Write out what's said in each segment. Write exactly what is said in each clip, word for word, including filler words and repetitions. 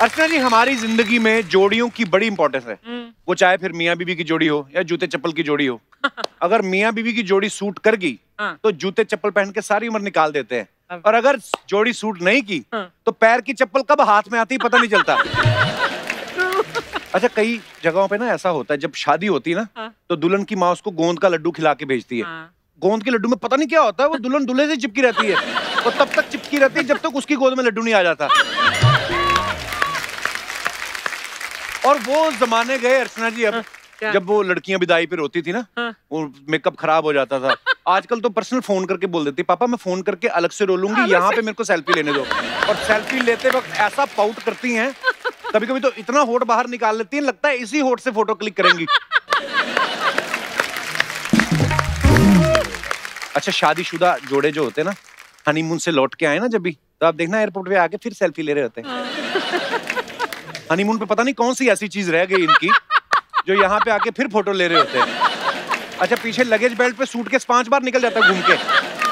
अर्चना जी, हमारी जिंदगी में जोड़ियों की बड़ी इंपॉर्टेंस है। वो चाहे फिर मियाँ बीवी की जोड़ी हो या जूते चप्पल की जोड़ी हो। अगर मियाँ बीवी की जोड़ी सूट कर गई तो जूते चप्पल पहन के सारी उम्र निकाल देते हैं, और अगर जोड़ी सूट नहीं की तो पैर की चप्पल कब हाथ में आती पता नहीं चलता। अच्छा, कई जगहों पे ना ऐसा होता है, जब शादी होती है ना तो दुल्हन की माँ उसको गोंद का लड्डू खिला के भेजती है। गोंद के लड्डू में पता नहीं क्या होता है, वो दुल्हन दूल्हे से चिपकी रहती है, और तब तक चिपकी रहती है जब तक उसकी गोद में लड्डू नहीं आ जाता। और वो जमाने गए अर्चना जी अब, जब वो लड़कियां विदाई पे रोती थी ना, वो मेकअप खराब हो जाता था। आजकल तो पर्सनल फोन करके बोल देती, पापा मैं फोन करके अलग से रो लूंगी, यहाँ पे मेरे को सेल्फी लेने दो। और सेल्फी लेते वक्त ऐसा पाउट करती हैं, कभी कभी तो इतना होठ बाहर निकाल लेती हैं, लगता है इसी होठ से फोटो क्लिक करेंगी। अच्छा, शादीशुदा जोड़े जो होते हैं ना, हनीमून से लौट के आए ना जब भी, तो आप देखना एयरपोर्ट पे आके फिर सेल्फी ले रहे होते हैं। हनीमून पे पता नहीं कौन सी ऐसी चीज रह गई इनकी जो यहाँ पे आके फिर फोटो ले रहे होते हैं। अच्छा, पीछे लगेज बेल्ट पे सूटकेस पांच बार निकल जाता है घूम के।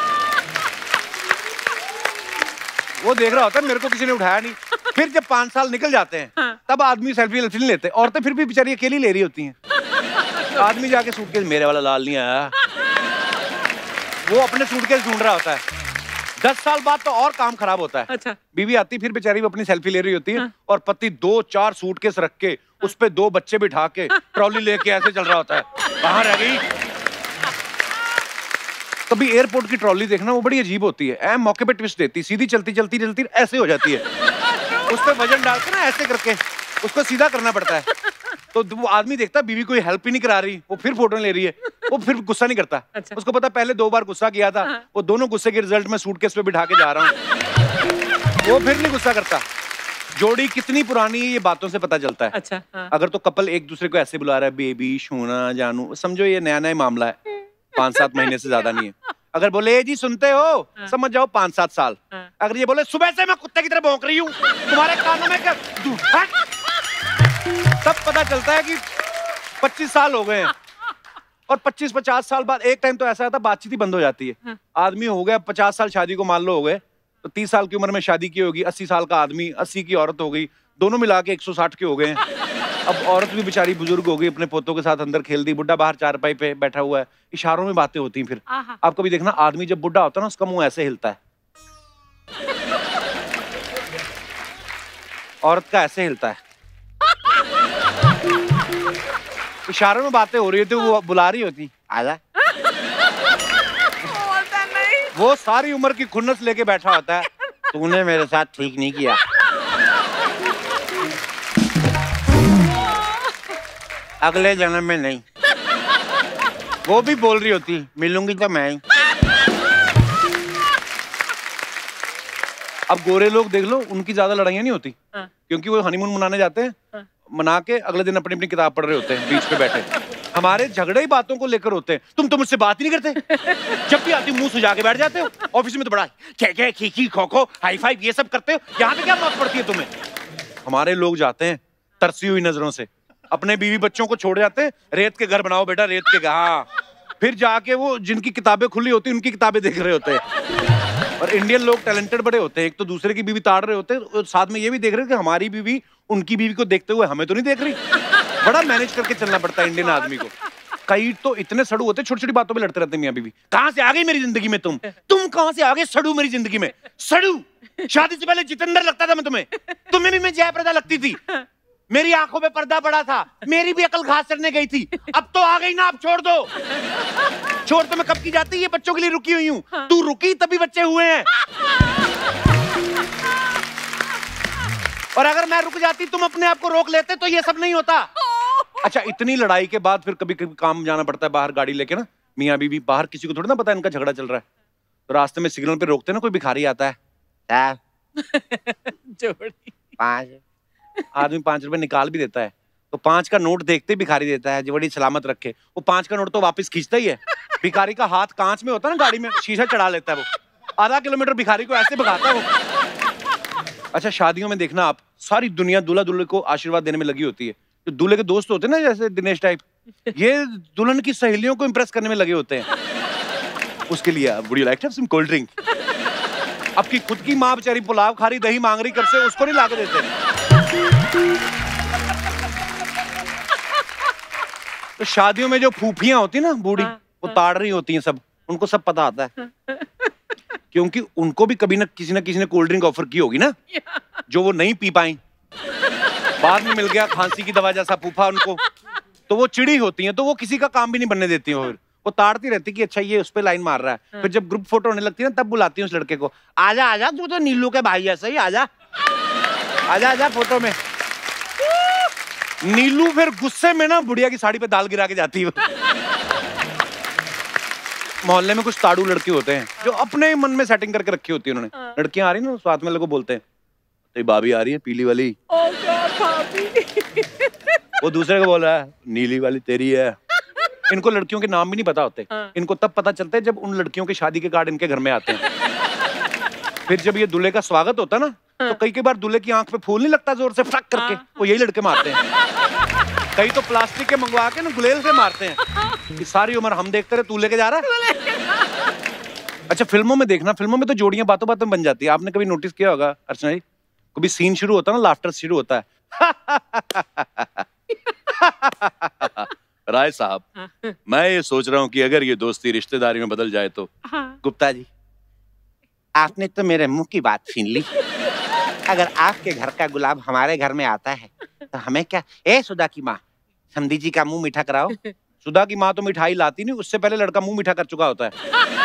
वो देख रहा होता है मेरे को किसी ने उठाया नहीं। फिर जब पांच साल निकल जाते हैं तब आदमी सेल्फी नहीं लेते, औरतें फिर भी बेचारी अकेली ले रही होती हैं। आदमी जाके सूटकेस, मेरे वाला लाल नहीं आया, वो अपने सूटकेस ढूंढ रहा होता है। दस साल बाद तो और काम खराब होता है। अच्छा। बीवी आती फिर बेचारी वो अपनी सेल्फी ले रही होती है, हाँ। और पति दो चार सूटकेस रख के, हाँ। उस पे दो बच्चे बिठा के ट्रॉली लेके ऐसे चल रहा होता है। कहाँ रह गई? कभी एयरपोर्ट की ट्रॉली देखना, वो बड़ी अजीब होती है, ऐ मौके पे ट्विस्ट देती, सीधी चलती चलती चलती ऐसे हो जाती है। उस पे वजन डाल के ना ऐसे करके उसको सीधा करना पड़ता है। तो वो आदमी देखता बीवी कोई हेल्प ही नहीं करा रही, वो फिर फोटो ले रही है, वो फिर गुस्सा नहीं करता। अच्छा। उसको पता पहले दो बार गुस्सा किया था, हाँ। वो दोनों गुस्से के रिजल्ट में सूटकेस पे बिठा के जा रहा हूँ। वो फिर नहीं गुस्सा करता। जोड़ी कितनी पुरानी है ये बातों से पता चलता है। अच्छा, हाँ। अगर तो कपल एक दूसरे को ऐसे बुला रहा है, बेबी, सोना, जानू, समझो ये नया नया मामला है, पांच सात महीने से ज्यादा नहीं है। अगर बोले जी सुनते हो, हाँ। समझ जाओ पांच सात साल। हाँ। अगर ये बोले सुबह से मैं कुत्ते की तरह भौंक रही हूँ, तुम्हारे कानों में क्या, तब पता चलता है कि पच्चीस साल हो गए हैं। और पच्चीस पचास साल बाद एक टाइम तो ऐसा आता है बातचीत ही बंद हो जाती है। हाँ। आदमी हो गया पचास साल शादी को, मान लो हो गए, तो तीस साल की उम्र में शादी की होगी, अस्सी साल का आदमी, अस्सी की औरत हो गई, दोनों मिला के एक सौ साठ के हो गए। अब औरत भी बेचारी बुजुर्ग हो गई, अपने पोतों के साथ अंदर खेल दी, बुड्ढा बाहर चारपाई पे बैठा हुआ है, इशारों में बातें होती हैं। फिर आप कभी देखना आदमी जब बुड्ढा होता है ना, उसका मुंह ऐसे हिलता है, औरत का ऐसे हिलता है। इशारों में बातें हो रही होती, वो बुला रही होती, आजा। वो सारी उम्र की खुन्नस लेके बैठा होता है, तूने मेरे साथ ठीक नहीं किया। अगले जन्म में नहीं। वो भी बोल रही होती, मिलूंगी तो मैं ही। अब गोरे लोग देख लो, उनकी ज्यादा लड़ाइयां नहीं होती, हाँ। क्योंकि वो हनीमून मनाने जाते हैं, हाँ। मना के अगले दिन अपनी अपनी किताब पढ़ रहे होते हैं बीच पे बैठे। हमारे झगड़े ही बातों को लेकर होते हैं। तुम तो मुझसे बात ही नहीं करते, जब भी आती मुंह सुजा के बैठ जाते हो। ऑफिस में तो बड़ा क्या क्या खीखी खोखो हाई फाइव ये सब करते हो, यहाँ पे क्या बात पड़ती है तुम्हें? हमारे लोग जाते हैं तरसी हुई नजरों से, अपने बीवी बच्चों को छोड़ जाते हैं, रेत के घर बनाओ बेटा, रेत के। हाँ, फिर जाके वो जिनकी किताबें खुली होती हैं उनकी किताबें देख रहे होते हैं। और इंडियन लोग टैलेंटेड बड़े होते हैं, एक तो दूसरे की बीवी ताड़ रहे होते हैं, और साथ में ये भी देख रहे हैं कि हमारी बीवी उनकी बीवी को देखते हुए हमें तो नहीं देख रही। बड़ा मैनेज करके चलना पड़ता है इंडियन आदमी को। कई तो इतने सड़ू होते, छोटी छोटी बातों में लड़ते रहते हैं मियां बीवी। कहां से आ गई मेरी जिंदगी में तुम तुम कहां से आ गए सड़ू मेरी जिंदगी में? सड़ू, शादी से पहले जितेंद्र लगता था मैं तुम्हें, तुम्हें भी मैं जयप्रदा लगती थी, मेरी आंखों में पर्दा पड़ा था, मेरी भी अकल घास चढ़ने गई थी, अब तो आ गई ना, अब छोड़ दो। छोड़ तो मैं कब की जाती, ये बच्चों के लिए रुकी हुई हूँ। हाँ। तू रुकी तभी बच्चे हुए हैं। और अगर मैं रुक जाती, तुम अपने आप को रोक लेते, तो ये सब नहीं होता। अच्छा, इतनी लड़ाई के बाद फिर कभी कभी काम जाना पड़ता है बाहर गाड़ी लेके ना, मियाँ बीवी बाहर, किसी को थोड़ा ना पता है इनका झगड़ा चल रहा है, तो रास्ते में सिग्नल पे रोकते ना, कोई भिखारी आता है, पांच आदमी पांच रुपए निकाल भी देता है, तो पांच का नोट देखते भिखारी देता है, जो बड़ी सलामत रखे, वो पांच का नोट तो वापस खींचता ही है। भिखारी का हाथ कांच में होता है ना, गाड़ी में शीशा चढ़ा लेता है, वो आधा किलोमीटर भिखारी को ऐसे भगाता है वो। अच्छा, शादियों में देखना आप, सारी दुनिया दूल्हा दुल्हन को आशीर्वाद देने में लगी होती है। तो दूल्हे के दोस्त होते हैं ना, जैसे दिनेश टाइप, ये दुल्हन की सहेलियों को इंप्रेस करने में लगे होते हैं। उसके लिए would you like to have some cold drink? अब की खुद की माँ बेचारी पुलाव खा रही, दही मांग रही, कब से उसको नहीं ला के देते। तो शादियों में जो फूफियां होती ना बूढ़ी, वो ताड़ रही होती हैं सब, उनको सब पता आता है, क्योंकि उनको भी कभी ना किसी ना किसी ने कोल्ड ड्रिंक ऑफर की होगी ना, जो वो नहीं पी पाई, बाद में मिल गया खांसी की दवा जैसा फूफा उनको, तो वो चिड़ी होती हैं, तो वो किसी का काम भी नहीं बनने देती हैं, वो ताड़ती रहती कि अच्छा ये उस पे लाइन मार रहा है। फिर जब ग्रुप फोटो होने लगती है ना, तब बुलाती हैं उस लड़के को, आजा आजा तू तो नीलू के भाई है, सही आजा आजा आजा फोटो में। नीलू फिर गुस्से में ना बुढ़िया की साड़ी पे दाल गिरा के जाती है। मोहल्ले में कुछ ताड़ू लड़के होते हैं जो अपने मन में सेटिंग करके रखी होती है उन्होंने, लड़कियां आ रही ना साथ में लोगों बोलते हैं तो भाभी आ रही है पीली वाली, वो दूसरे को बोल रहा है नीली वाली तेरी है। इनको लड़कियों के नाम भी नहीं पता होते, इनको तब पता चलता है जब उन लड़कियों के शादी के कार्ड इनके घर में आते हैं। फिर जब ये दूल्हे का स्वागत होता है ना, तो कई कई बार दूल्हे की आंख पे फूल नहीं लगता जोर से फटक करके, वो यही लड़के मारते हैं। कई तो प्लास्टिक के मंगवा के ना गुलेल से मारते हैं कि सारी उम्र हम देखते रहे, तू लेके जा रहा है। अच्छा फिल्मों में देखना, फिल्मों में तो जोड़ियां बातों बातों में बन जाती है। आपने कभी नोटिस किया होगा अर्चना जी, कभी सीन शुरू होता है ना, लाफ्टर शुरू होता है, राय साहब मैं ये सोच रहा हूँ कि अगर ये दोस्ती रिश्तेदारी में बदल जाए तो। गुप्ता जी आपने तो मेरे मुंह की बात छीन ली, अगर आपके घर का गुलाब हमारे घर में आता है तो हमें क्या। ए सुधा की माँ, समधी जी का मुंह मीठा कराओ। सुधा की माँ तो मिठाई लाती नहीं, उससे पहले लड़का मुंह मीठा कर चुका होता है।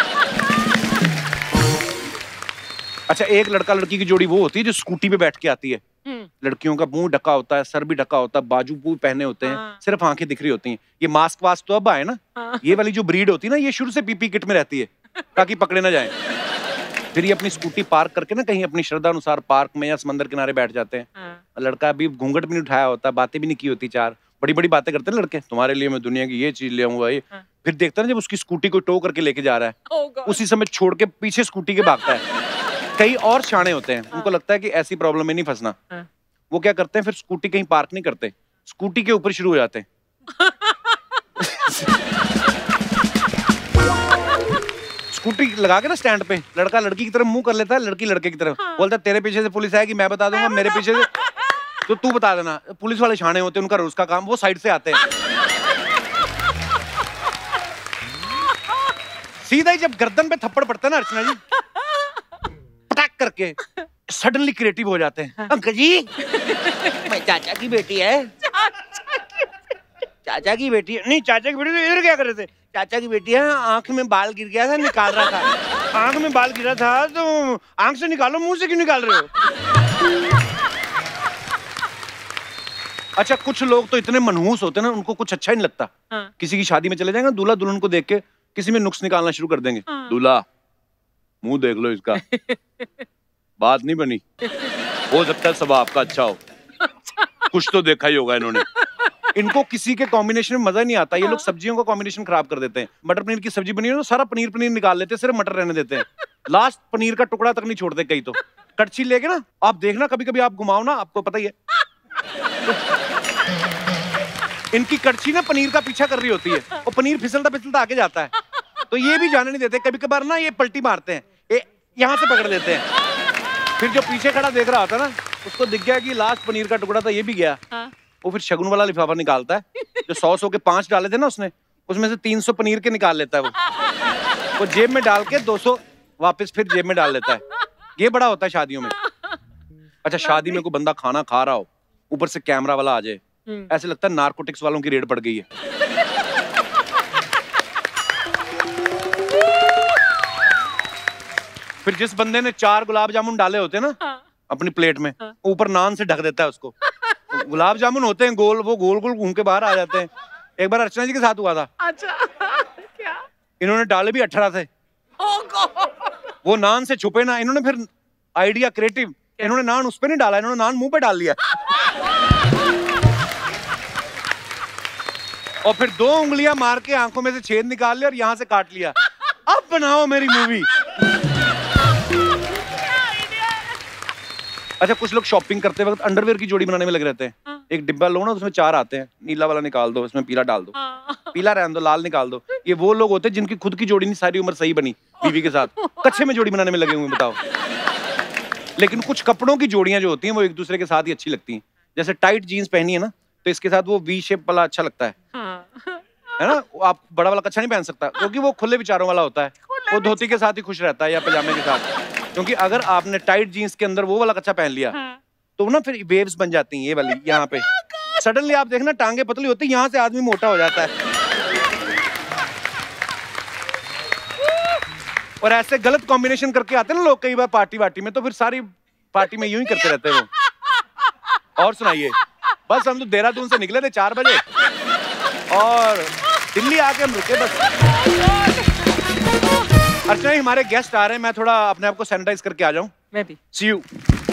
अच्छा एक लड़का लड़की की जोड़ी वो होती है जो स्कूटी पे बैठ के आती है, लड़कियों का मुंह ढका होता है, सर भी ढका होता है, बाजू भी पहने होते हैं, सिर्फ आंखें दिख रही होती हैं। ये मास्क वास्क तो अब आए ना, ये वाली जो ब्रीड होती है ना, ये शुरू से पीपी किट में रहती है ताकि पकड़े ना जाए। फिर ये अपनी स्कूटी पार्क करके ना कहीं अपनी श्रद्धा अनुसार पार्क में या समंदर किनारे बैठ जाते हैं। लड़का अभी घूंघट भी नहीं उठाया होता, बातें भी नहीं की होती, चार बड़ी बड़ी बातें करते हैं लड़के, तुम्हारे लिए मैं दुनिया की ये चीज ले आऊंगा ये। फिर देखता है जब उसकी स्कूटी को टो करके लेके जा रहा है, उसी समय छोड़ के पीछे स्कूटी के भागता है। कई और शाणे होते हैं, उनको लगता है कि ऐसी प्रॉब्लम में नहीं फंसना, वो क्या करते हैं फिर स्कूटी कहीं पार्क नहीं करते, स्कूटी के ऊपर शुरू हो जाते हैं। स्कूटी लगा के ना स्टैंड पे, लड़का लड़की की तरफ मुंह कर लेता है, लड़की लड़के की तरफ, बोलता है तेरे पीछे से पुलिस आएगी मैं बता दूंगा, मेरे पीछे से तो तू बता देना। पुलिस वाले शाणे होते हैं, उनका रोज का काम, वो साइड से आते हैं। सीधा ही जब गर्दन पे थप्पड़ पड़ता है ना अर्चना जी, पटाक करके सडनली क्रिएटिव हो जाते हैं। अंकल जी मैं चाचा की बेटी है, चाचा की बेटी है, नहीं चाचा की बेटी तो इधर क्या कर रहे थे, चाचा की बेटी है, आंख में बाल गिर गया था निकाल रहा था, आंख में बाल गिरा था तो आंख से निकालो, मुंह से क्यों निकाल रहे हो। अच्छा कुछ लोग तो इतने मनहूस होते हैं ना, उनको कुछ अच्छा ही नहीं लगता। हाँ। किसी की शादी में चले जाएंगे, दूल्हा दुल्हन को देख के किसी में नुक्स निकालना शुरू कर देंगे। हाँ। दूल्हा मुंह देख लो इसका, बात नहीं बनी, हो सकता है सब आपका अच्छा हो, कुछ तो देखा ही होगा इन्होंने। इनको किसी के कॉम्बिनेशन में मजा नहीं आता, ये लोग सब्जियों का कॉम्बिनेशन खराब कर देते हैं। मटर पनीर की सब्जी बनी हो ना, सारा पनीर पनीर निकाल लेते हैं, सिर्फ मटर रहने देते हैं, लास्ट पनीर का टुकड़ा तक नहीं छोड़ते। कई तो कड़छी लेके ना आप देखना, कभी कभी आप घुमाओ ना, आपको पता ही है इनकी कड़छी ना पनीर का पीछा कर रही होती है, और पनीर फिसलता फिसलता आगे जाता है, तो ये भी जाने नहीं देते। कभी कभार ना ये पलटी मारते हैं, ये यहाँ से पकड़ लेते हैं, फिर जो पीछे खड़ा देख रहा होता है ना, उसको दिख गया कि लास्ट पनीर का टुकड़ा था, ये भी गया। हाँ। वो फिर शगुन वाला लिफाफा निकालता है, जो सौ सौ के पांच डाले थे ना उसने, उसमें से तीन सौ पनीर के निकाल लेता है वो वो जेब में डाल के दो सौ वापस फिर जेब में डाल लेता है। ये बड़ा होता है शादियों में। अच्छा शादी में कोई बंदा खाना खा रहा हो, ऊपर से कैमरा वाला आ जाए, ऐसे लगता है नारकोटिक्स वालों की रेड पड़ गई है। फिर जिस बंदे ने चार गुलाब जामुन डाले होते हैं ना, हाँ। अपनी प्लेट में, हाँ। ऊपर नान से ढक देता है उसको। गुलाब जामुन होते हैं गोल, वो गोल गोल घूम के बाहर आ जाते हैं। एक बार अर्चना जी के साथ हुआ था। अच्छा क्या? इन्होंने डाले भी अठारह थे। वो नान से छुपे ना, इन्होंने फिर आइडिया क्रिएटिव, इन्होंने नान उस पे नहीं डाला, इन्होंने नान मुंह पे डाल लिया और फिर दो उंगलियां मार के आंखों में से छेद निकाल लिया और यहाँ से काट लिया। अब बनाओ मेरी मूवी। अच्छा कुछ लोग शॉपिंग करते वक्त अंडरवेयर की जोड़ी बनाने में लगे रहते हैं। हाँ। एक डिब्बा लो ना, उसमें चार आते हैं, नीला वाला निकाल दो, उसमें पीला डाल दो। हाँ। पीला रहने दो, लाल निकाल दो। ये वो लोग होते हैं जिनकी खुद की जोड़ी नहीं सारी उम्र सही बनी बीवी के साथ, कच्चे में जोड़ी बनाने में लगे हुए। बताओ। लेकिन कुछ कपड़ों की जोड़ियां जो होती हैं वो एक दूसरे के साथ ही अच्छी लगती हैं। जैसे टाइट जीन्स पहनी है ना, तो इसके साथ वो वी शेप वाला अच्छा लगता है, है ना? आप बड़ा वाला कच्छा नहीं पहन सकता, क्योंकि वो खुले विचारों वाला होता है, वो धोती के साथ ही खुश रहता है या पजामे के साथ। क्योंकि अगर आपने टाइट जीन्स के अंदर वो वाला कच्छा पहन लिया तो ना फिर वेव्स बन जाती हैं, ये वाली यहाँ पे। सडनली आप देखना टांगे पतली होती है, यहाँ से आदमी मोटा हो जाता है। और ऐसे गलत कॉम्बिनेशन करके आते हैं ना लोग कई बार पार्टी वार्टी में, तो फिर सारी पार्टी में यूं ही करते रहते हैं वो। और सुनाइए, बस हम तो देहरादून से निकले थे चार बजे और दिल्ली आके हम रुके बस। अर्चना जी, हमारे गेस्ट आ रहे हैं, मैं थोड़ा अपने आप को सैनिटाइज करके आ जाऊं। मैं भी। सी यू।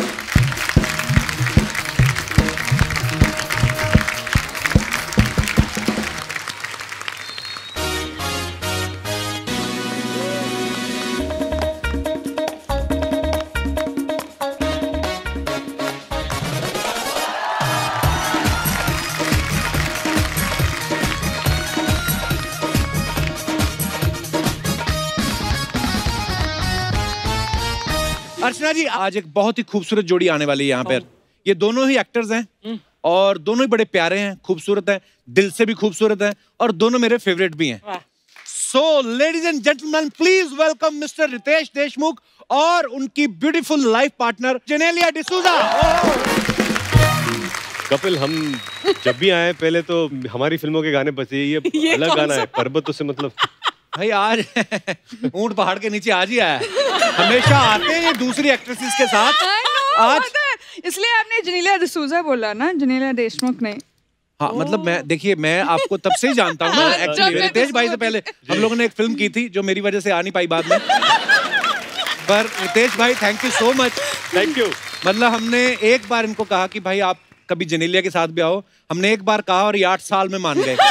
अर्चना जी, आज एक बहुत ही खूबसूरत जोड़ी आने वाली है यहाँ पर। ये दोनों ही एक्टर्स हैं और दोनों ही बड़े प्यारे हैं, खूबसूरत हैं, दिल से भी खूबसूरत हैं और दोनों मेरे फेवरेट भी हैं। So ladies and gentleman, please welcome mister Ritesh Deshmukh और उनकी beautiful life partner Genelia D'Souza. Kapil, हम जब भी आए पहले तो हमारी फिल्मों के गाने बजे, ये, ये अलग गाना है, पर्वतों से मतलब। भाई आज ऊंट पहाड़ के नीचे आज ही आया है, हमेशा आते हैं दूसरी एक्ट्रेसेस के साथ। आज इसलिए आपने जेनेलिया डिसूजा बोला ना, जेनेलिया देशमुख नहीं। हाँ, मतलब मैं, देखिए मैं आपको तब से ही जानता हूँ ना, एक्चुअली रितेश भाई से पहले हम लोगों ने एक फिल्म की थी जो मेरी वजह से आ नहीं पाई बाद में। पर रितेश भाई, thank you so much. Thank you. मतलब हमने एक बार इनको कहा कि भाई आप कभी जेनेलिया के साथ भी आओ, हमने एक बार कहा और ये आठ साल में मान गए।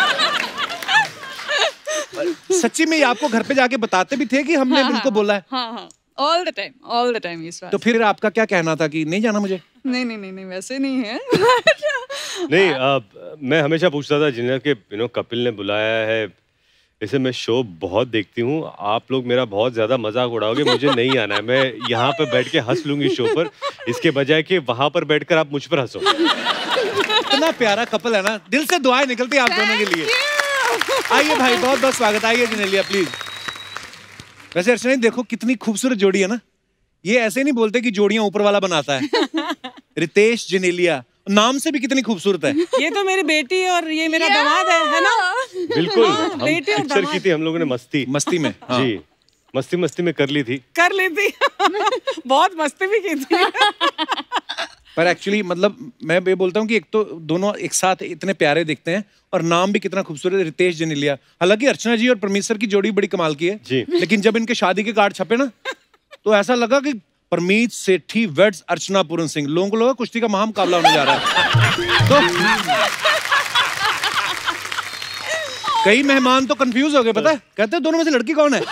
सच्ची में ये आपको घर पे जाके बताते भी थे कि हमने हाँ, इनको बोला है? हाँ हाँ, all the time, all the time इस बात। तो फिर आपका क्या कहना था कि नहीं जाना मुझे? नहीं नहीं नहीं नहीं, वैसे नहीं है। नहीं, आ, मैं हमेशा पूछता था जिन्हें कि यू नो कपिल ने बुलाया है, इसे मैं शो बहुत देखती हूँ, आप लोग मेरा बहुत ज्यादा मजाक उड़ाओगे, मुझे नहीं आना है, मैं यहाँ पे बैठ के हंस लूंगी शो पर, इसके बजाय कि वहां पर बैठकर आप मुझ पर हंसो। इतना प्यारा कपल है ना, दिल से दुआएं निकलती है आप दोनों के लिए। आइए भाई, बहुत बहुत स्वागत, आइए जेनेलिया प्लीज। वैसे अर्चना, देखो कितनी खूबसूरत जोड़ी है ना, ये ऐसे नहीं बोलते कि जोड़ियां ऊपर वाला बनाता है। रितेश जेनेलिया, नाम से भी कितनी खूबसूरत है। ये तो मेरी बेटी और ये मेरा दामाद है, है ना? बिल्कुल, हम पिक्चर की थी हम लोगों ने मस्ती मस्ती में। हाँ। जी, मस्ती मस्ती में कर ली थी कर ली थी बहुत मस्ती भी की थी। पर एक्चुअली मतलब मैं ये बोलता हूँ कि एक तो दोनों एक साथ इतने प्यारे दिखते हैं और नाम भी कितना खूबसूरत है, रितेश जेनेलिया। हालांकि अर्चना जी और परमेश्वर की जोड़ी बड़ी कमाल की है जी, लेकिन जब इनके शादी के कार्ड छपे ना, तो ऐसा लगा कि परमीत सेठी वेड्स अर्चना पूरन सिंह। लोगों को लगा कुश्ती का महामुकाबला होने जा रहा है। तो कई मेहमान तो कंफ्यूज हो गए, पता है, कहते हैं दोनों में से लड़की कौन है।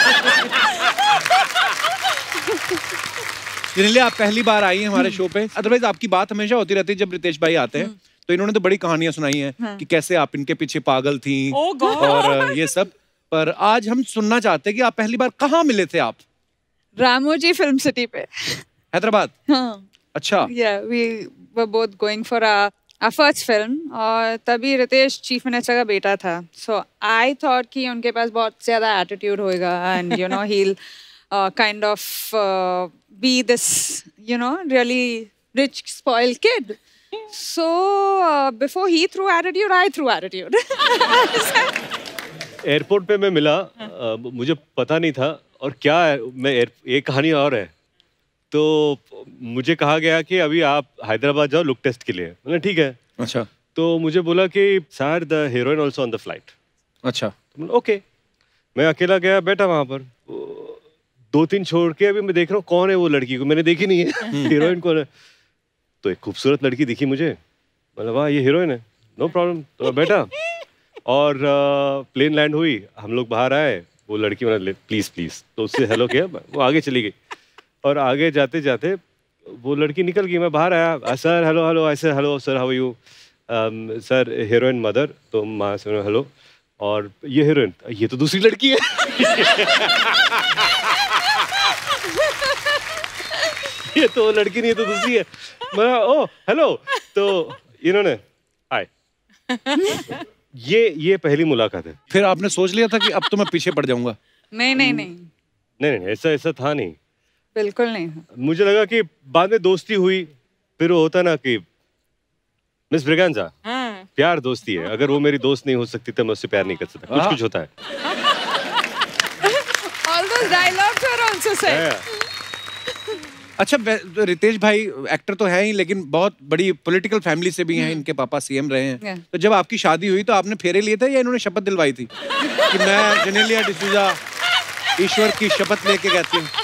जेनेलिया, आप पहली बार आई हैं हमारे शो पे, अदरवाइज आपकी बात हमेशा होती रहती है जब रितेश भाई आते हैं, तो इन्होंने तो बड़ी कहानियां सुनाई हैं हाँ। कि कैसे आप इनके पीछे पागल थी और ये सब। पर आज हम सुनना चाहते हैं कि आप पहली बार कहाँ मिले थे आप? रामोजी फिल्म सिटी पे, हैदराबाद। हाँ। अच्छा। Yeah, we were both going for a, a first film और तभी रितेश चीफ मिनिस्टर का बेटा था, so I thought कि उनके पास बहुत ज्यादा एटीट्यूड होएगा and you know he'll uh, kind of uh, be this you know really rich spoiled kid. So uh, before he threw attitude, I threw attitude. Airport पे मैं मिला, आ, मुझे पता नहीं था और क्या है, मैं एक कहानी और है। तो मुझे कहा गया कि अभी आप हैदराबाद जाओ लुक टेस्ट के लिए, मैंने ठीक है। अच्छा। तो मुझे बोला कि sir the heroine also on the flight. अच्छा। तो ओके, मैं अकेला गया, बैठा वहां पर, दो तीन छोड़ के अभी मैं देख रहा हूँ कौन है वो लड़की, को मैंने देखी नहीं है, हीरोइन कौन है। तो एक खूबसूरत लड़की दिखी मुझे, मतलब वाह ये हीरोइन है, नो प्रॉब्लम। तो मैं बैठा और प्लेन uh, लैंड हुई, हम लोग बाहर आए, वो लड़की मैंने प्लीज प्लीज तो उससे हेलो किया, वो आगे चली गई और आगे जाते जाते वो लड़की निकल गई, मैं बाहर आया, सर हेलो हेलो, ऐसे hello sir how are you, sir heroine mother, तो माँ से हेलो, और ये हीरोइन, ये तो दूसरी लड़की है। ये तो लड़की नहीं है तो दूसरी है। मैं ओ हेलो, तो इन्होंने हाय। ये ये पहली मुलाकात है। फिर आपने सोच लिया था कि अब तो मैं पीछे पड़ जाऊंगा? नहीं नहीं नहीं नहीं नहीं ऐसा ऐसा था नहीं, बिल्कुल नहीं। मुझे लगा कि बाद में दोस्ती हुई, फिर वो होता ना कि मिस ब्रिगेंजा, प्यार दोस्ती है, अगर वो मेरी दोस्त नहीं हो सकती तो मैं उससे प्यार नहीं कर सकता, कुछ कुछ होता है। All those dialogues are also said. अच्छा, रितेश भाई एक्टर तो है ही, लेकिन बहुत बड़ी पॉलिटिकल फैमिली से भी हैं, इनके पापा सीएम रहे हैं। yeah. तो जब आपकी शादी हुई तो आपने फेरे लिए थे या इन्होंने शपथ दिलवाई थी कि मैं जेनेलिया डिसूजा ईश्वर की शपथ लेके कहती हूँ?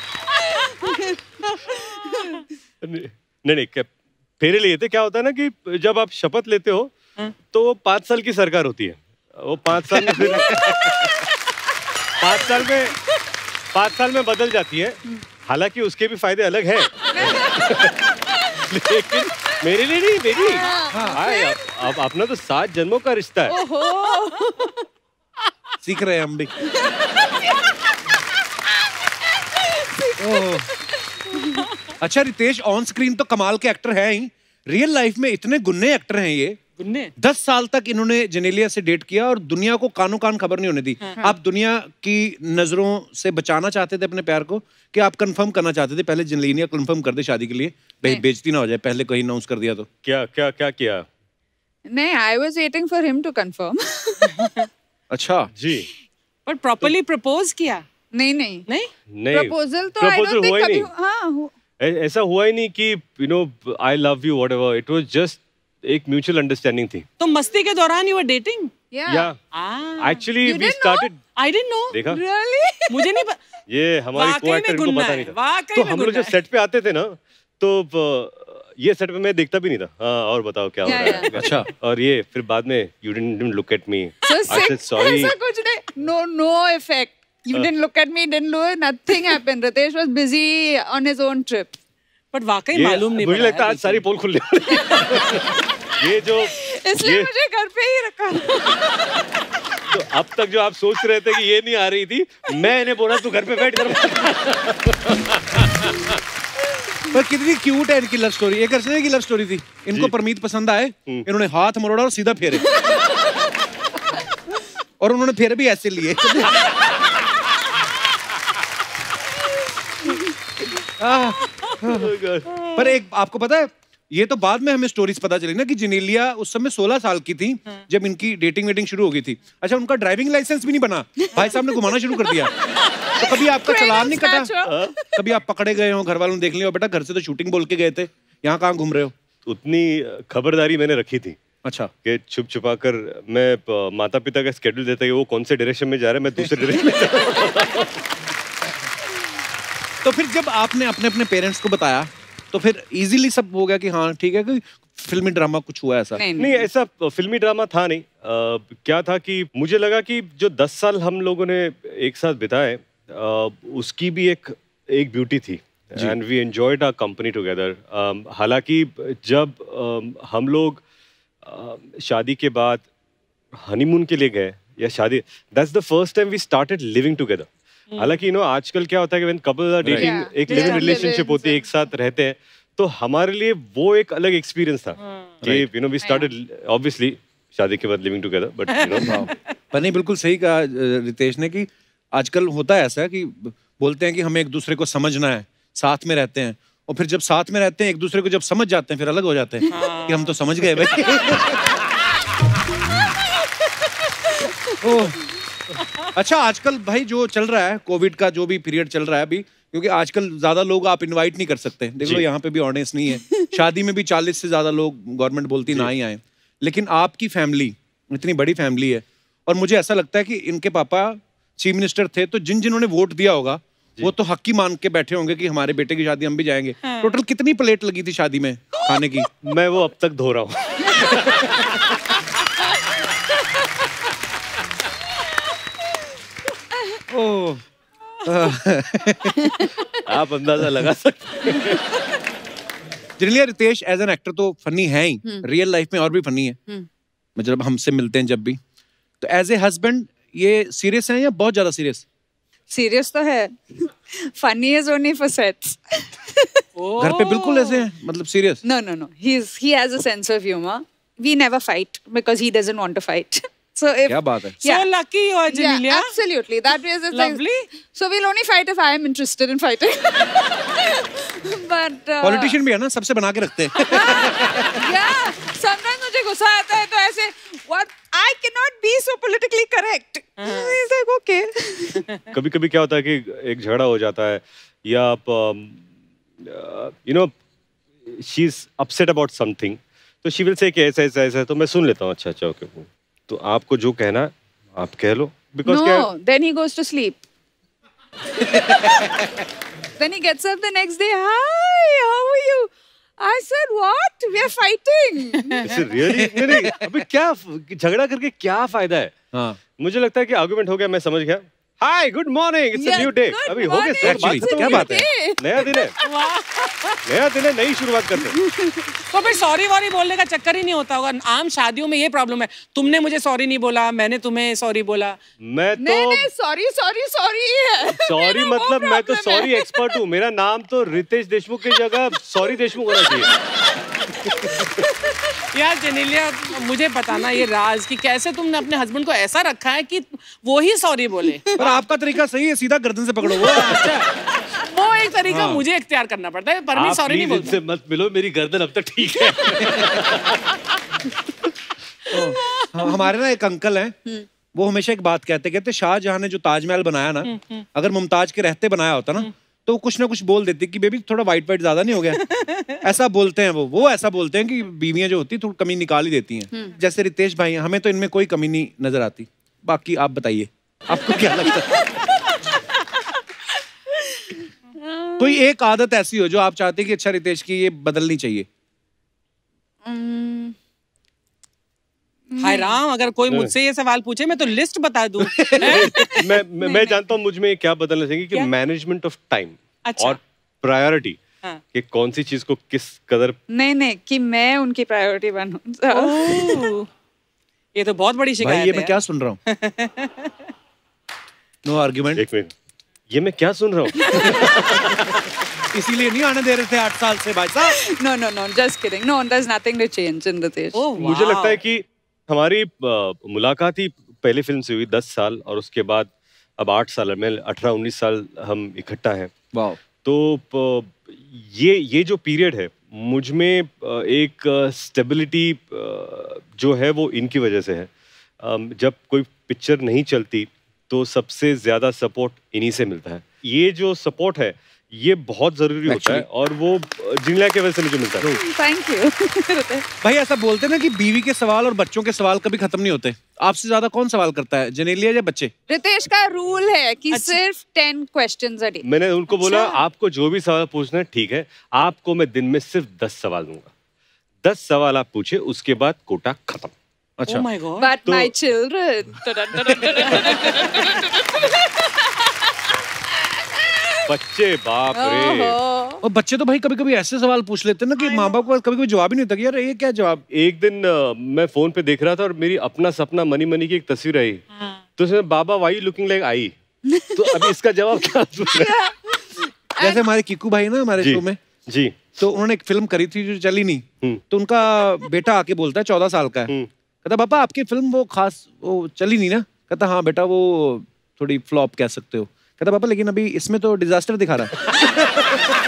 नहीं नहीं फेरे लिए थे। क्या होता है ना कि जब आप शपथ लेते हो तो वो पांच साल की सरकार होती है, वो पांच साल में फिर पांच साल में पांच साल में बदल जाती है। हालांकि उसके भी फायदे अलग हैं, लेकिन मेरे लिए नहीं, मेरी हाँ, अब अपना तो सात जन्मों का रिश्ता है। सीख रहे हैं हम भी। अच्छा, रितेश ऑन स्क्रीन तो कमाल के एक्टर है ही, रियल लाइफ में इतने गुन्ने एक्टर हैं ये। गुन्ने? दस साल तक इन्होंने जेनेलिया से डेट किया और दुनिया को कानो कान खबर नहीं होने दी। हाँ। आप दुनिया की नजरों से बचाना चाहते थे अपने प्यार को, कि आप कंफर्म करना चाहते थे पहले जेनेलिया कंफर्म कर दे शादी के लिए, बेइज्जती ना हो जाए, पहले कहीं अनाउंस कर दिया तो? क्या क्या क्या किया? नहीं, I was waiting for him to confirm. अच्छा जी, पर प्रॉपर्ली प्रपोज किया? नहीं नहीं नहीं नहीं प्रपोजल तो आई डोंट थिंक कभी। हाँ, ऐसा हुआ ही नहीं कि you know I love you whatever, it was just एक म्यूचुअल अंडरस्टैंडिंग थी। तो मस्ती के दौरान यू वर डेटिंग? या actually we started. I didn't know. देखा? रियली? मुझे नहीं पता, ये हमारी को-एक्टर को पता नहीं था। तो हम लोग जब सेट पे आते थे ना, तो ये सेट पे मैं देखता भी नहीं था। हाँ, और बताओ क्या हो रहा है? अच्छा, और ये फिर बाद में you didn't look at me, I said sorry. ऐसा कुछ नहीं, no no effect, you didn't look at me, didn't do nothing happened. Ritesh was busy on his own trip. But वाकई मालूम नहीं पड़ा। मुझे लगता है आज सारी पोल खुल गई। ये जो इसलिए मुझे घर पे ही रखा। तो अब तक जो आप सोच रहे थे कि ये नहीं आ रही थी, मैं इन्हें बोला तू घर पे बैठ कर। पर कितनी क्यूट है इनकी लव स्टोरी। एक अर्चना की लव स्टोरी थी, इनको परमीत पसंद आए, इन्होंने हाथ मरोड़ा और सीधा फेरे, और उन्होंने फेरे भी ऐसे लिए। पर एक आपको पता है, ये तो बाद में हमें स्टोरीज पता चली ना कि जेनेलिया उस समय सोलह साल की थी जब इनकी डेटिंग वेटिंग शुरू हो गई थी। अच्छा, उनका ड्राइविंग लाइसेंस भी नहीं बना, भाई साहब ने घुमाना शुरू कर दिया। तो कभी आपका चालान नहीं कटा? कभी आप पकड़े गए हो, घर वालों ने देख लिया, बेटा घर से तो शूटिंग बोल के गए थे, यहाँ कहाँ घूम रहे हो? उतनी खबरदारी मैंने रखी थी। अच्छा, कि छुप छुपा कर मैं माता पिता का स्केड्यूल देता कि वो कौन से डायरेक्शन में जा रहे हैं, मैं दूसरे डायरेक्शन में जा रहा हूं। तो फिर जब आपने अपने अपने पेरेंट्स को बताया तो फिर इजीली सब हो गया कि हाँ ठीक है, कोई फिल्मी ड्रामा कुछ हुआ ऐसा? नहीं, नहीं ऐसा फिल्मी ड्रामा था नहीं। आ, क्या था कि मुझे लगा कि जो दस साल हम लोगों ने एक साथ बिताए, उसकी भी एक एक ब्यूटी थी, and we enjoyed our company together. हालांकि जब uh, हम लोग uh, शादी के बाद हनीमून के लिए गए या शादी, that's the first time we started living together. हालांकि यू नो आजकल क्या होता है कि व्हेन कपल्स आर डेटिंग, एक लिविंग रिलेशनशिप होती है, एक साथ रहते हैं, तो हमारे लिए वो एक अलग एक्सपीरियंस था कि you know we started obviously शादी के बाद living together, but you know. पर नहीं, बिल्कुल सही कहा रितेश ने कि आजकल होता है ऐसा कि बोलते हैं कि हमें एक दूसरे को समझना है, साथ में रहते हैं, और फिर जब साथ में रहते हैं एक दूसरे को जब समझ जाते हैं फिर अलग हो जाते हैं कि हम तो समझ गए भाई। ओह, अच्छा, आजकल भाई जो चल रहा है, कोविड का जो भी पीरियड चल रहा है अभी, क्योंकि आजकल ज्यादा लोग आप इनवाइट नहीं कर सकते, देख लो यहाँ पे भी ऑडियंस नहीं है, शादी में भी चालीस से ज्यादा लोग गवर्नमेंट बोलती ना ही आए, लेकिन आपकी फैमिली इतनी बड़ी फैमिली है, और मुझे ऐसा लगता है कि इनके पापा चीफ मिनिस्टर थे, तो जिन जिन्होंने वोट दिया होगा वो तो हक की मान के बैठे होंगे कि हमारे बेटे की शादी हम भी जाएंगे। हाँ। टोटल कितनी प्लेट लगी थी शादी में खाने की? मैं वो अब तक धो रहा हूँ। ओह, आप अंदाजा लगा सकते हैं। Genelia, Ritesh as an actor तो फनी है ही, रियल लाइफ में और भी फनी है, मतलब हमसे मिलते हैं जब भी, तो एज ए हस्बैंड ये सीरियस है या बहुत ज्यादा सीरियस? सीरियस तो है, funny is only for sets. घर पे बिल्कुल ऐसे हैं, मतलब serious? No, no, no. He's he has a sense of humor. We never fight because he doesn't want to fight. So if क्या बात है? So lucky you are, Genelia. Yeah, absolutely. That is it's Lovely. Like, so we'll only fight if I am interested in fighting. But uh, politician भी है ना, सबसे बना के रखते हैं। yeah, sometimes मुझे गुस्सा आता है तो ऐसे what I cannot be so politically correct. He's like okay. कभी कभी क्या होता है कि एक झगड़ा हो जाता है या आप you know she is upset about something, तो शी विल से कि ऐसा ऐसा ऐसा, तो मैं सुन लेता हूँ, अच्छा अच्छा ओके, तो आपको जो कहना है आप कह लो, बिकॉज No, क्या then he goes to sleep. Then he gets up the next day. Hi, how are you? I said, what? We are fighting. Really नहीं नहीं अभी क्या झगड़ा करके क्या फायदा है? हाँ, मुझे लगता है कि आर्गुमेंट हो गया, मैं समझ गया, hi good morning, it's a new day, अभी हो गया सर, बात खत्म, क्या बात है? नया दिन है, नया दिन है, नई शुरुआत करते हैं। तो फिर सॉरी वॉरी बोलने का चक्कर ही नहीं होता होगा। आम शादियों में ये प्रॉब्लम है, तुमने मुझे सॉरी नहीं बोला, मैंने तुम्हें सॉरी बोला। मैं तो नहीं नहीं सॉरी सॉरी सॉरी है। सॉरी मतलब मैं तो सॉरी एक्सपर्ट हूँ, मेरा नाम तो रितेश देशमुख की जगह सॉरी देशमुख होना चाहिए। यार जेनेलिया, मुझे बताना ये राज कि कैसे तुमने अपने हस्बैंड को ऐसा रखा है कि वो ही सॉरी बोले। पर आपका तरीका सही है, सीधा गर्दन से पकड़ो वो। अच्छा, वो एक तरीका हाँ। मुझे इख्तियार करना पड़ता है, पर मैं सॉरी नहीं बोलता। इनसे मत मिलो, मेरी गर्दन अब तक ठीक है। तो, हमारे ना एक अंकल हैं, वो हमेशा एक बात कहते कहते शाहजहां ने जो ताजमहल बनाया ना, अगर मुमताज के रहते बनाया होता ना, तो कुछ ना कुछ बोल देती कि बेबी थोड़ा वाइट वाइट ज्यादा नहीं हो गया? ऐसा बोलते हैं वो वो ऐसा बोलते हैं कि बीवियां जो होती थोड़ी कमी निकाल ही देती हैं। जैसे रितेश भाई, हमें तो इनमें कोई कमी नहीं नजर आती, बाकी आप बताइए आपको क्या लगता है? कोई एक आदत ऐसी हो जो आप चाहते हैं कि अच्छा रितेश की ये बदलनी चाहिए? हाय राम, अगर कोई मुझसे ये सवाल पूछे मैं तो लिस्ट बता दूं। मैं मैं, मैं जानता हूँ मुझ में क्या बदलना चाहिए कि मैनेजमेंट ऑफ टाइम और प्रायोरिटी, हाँ। कि कौन सी चीज को किस कदर। नहीं नहीं कि मैं उनकी प्रायोरिटी बनूं। ये तो बहुत बड़ी शिकायत भाई है। ये मैं क्या सुन रहा हूँ? No argument. एक मिनट, ये मैं क्या सुन रहा हूँ? इसीलिए नहीं आने दे रहे थे आठ साल से भाई साहब। No no no, just kidding. No, there's nothing to change in Ritesh. Oh, मुझे wow. लगता है कि हमारी मुलाकात ही पहली फिल्म से हुई दस साल, और उसके बाद अब आठ साल में अठारह उन्नीस साल हम इकट्ठा हैं। वाह। तो ये ये जो पीरियड है मुझ में एक स्टेबिलिटी जो है वो इनकी वजह से है। जब कोई पिक्चर नहीं चलती तो सबसे ज्यादा सपोर्ट इन्हीं से मिलता है। ये जो सपोर्ट है ये बहुत जरूरी होता है, और वो जिनेलिया के वजह से मुझे मिलता है। Thank you. भाई ऐसा बोलते हैं ना कि बीवी के सवाल और बच्चों के सवाल कभी खत्म नहीं होते। आपसे ज्यादा कौन सवाल करता है, जेनेलिया या बच्चे? रितेश का रूल है कि अच्छा। सिर्फ टेन क्वेश्चंस अ डे। मैंने उनको बोला अच्छा। आपको जो भी सवाल पूछना है ठीक है, आपको मैं दिन में सिर्फ दस सवाल दूंगा, दस सवाल आप पूछे, उसके बाद कोटा खत्म। अच्छा। Oh my God. But तो- my children. बच्चे बाप रे। ओहो। और बच्चे तो भाई कभी कभी ऐसे सवाल पूछ लेते हैं ना कि माँ बाप को कभी कभी जवाब ही नहीं होता कि यार ये क्या जवाब। एक दिन uh, मैं फोन पे देख रहा था और मेरी अपना सपना मनी मनी की एक तस्वीर आई, तो उसमें बाबा वाई लुकिंग लाइक आई, तो अभी इसका जवाब क्या? जैसे हमारे किकू भाई ना हमारे जी, शो में जी, तो उन्होंने एक फिल्म करी थी जो चली नहीं, तो उनका बेटा आके बोलता है, चौदह साल का है, कहता पापा आपकी फिल्म वो खास वो चली नहीं ना? कहता हाँ बेटा वो थोड़ी फ्लॉप कह सकते हो। कहता पापा लेकिन अभी इसमें तो डिजास्टर दिखा रहा है।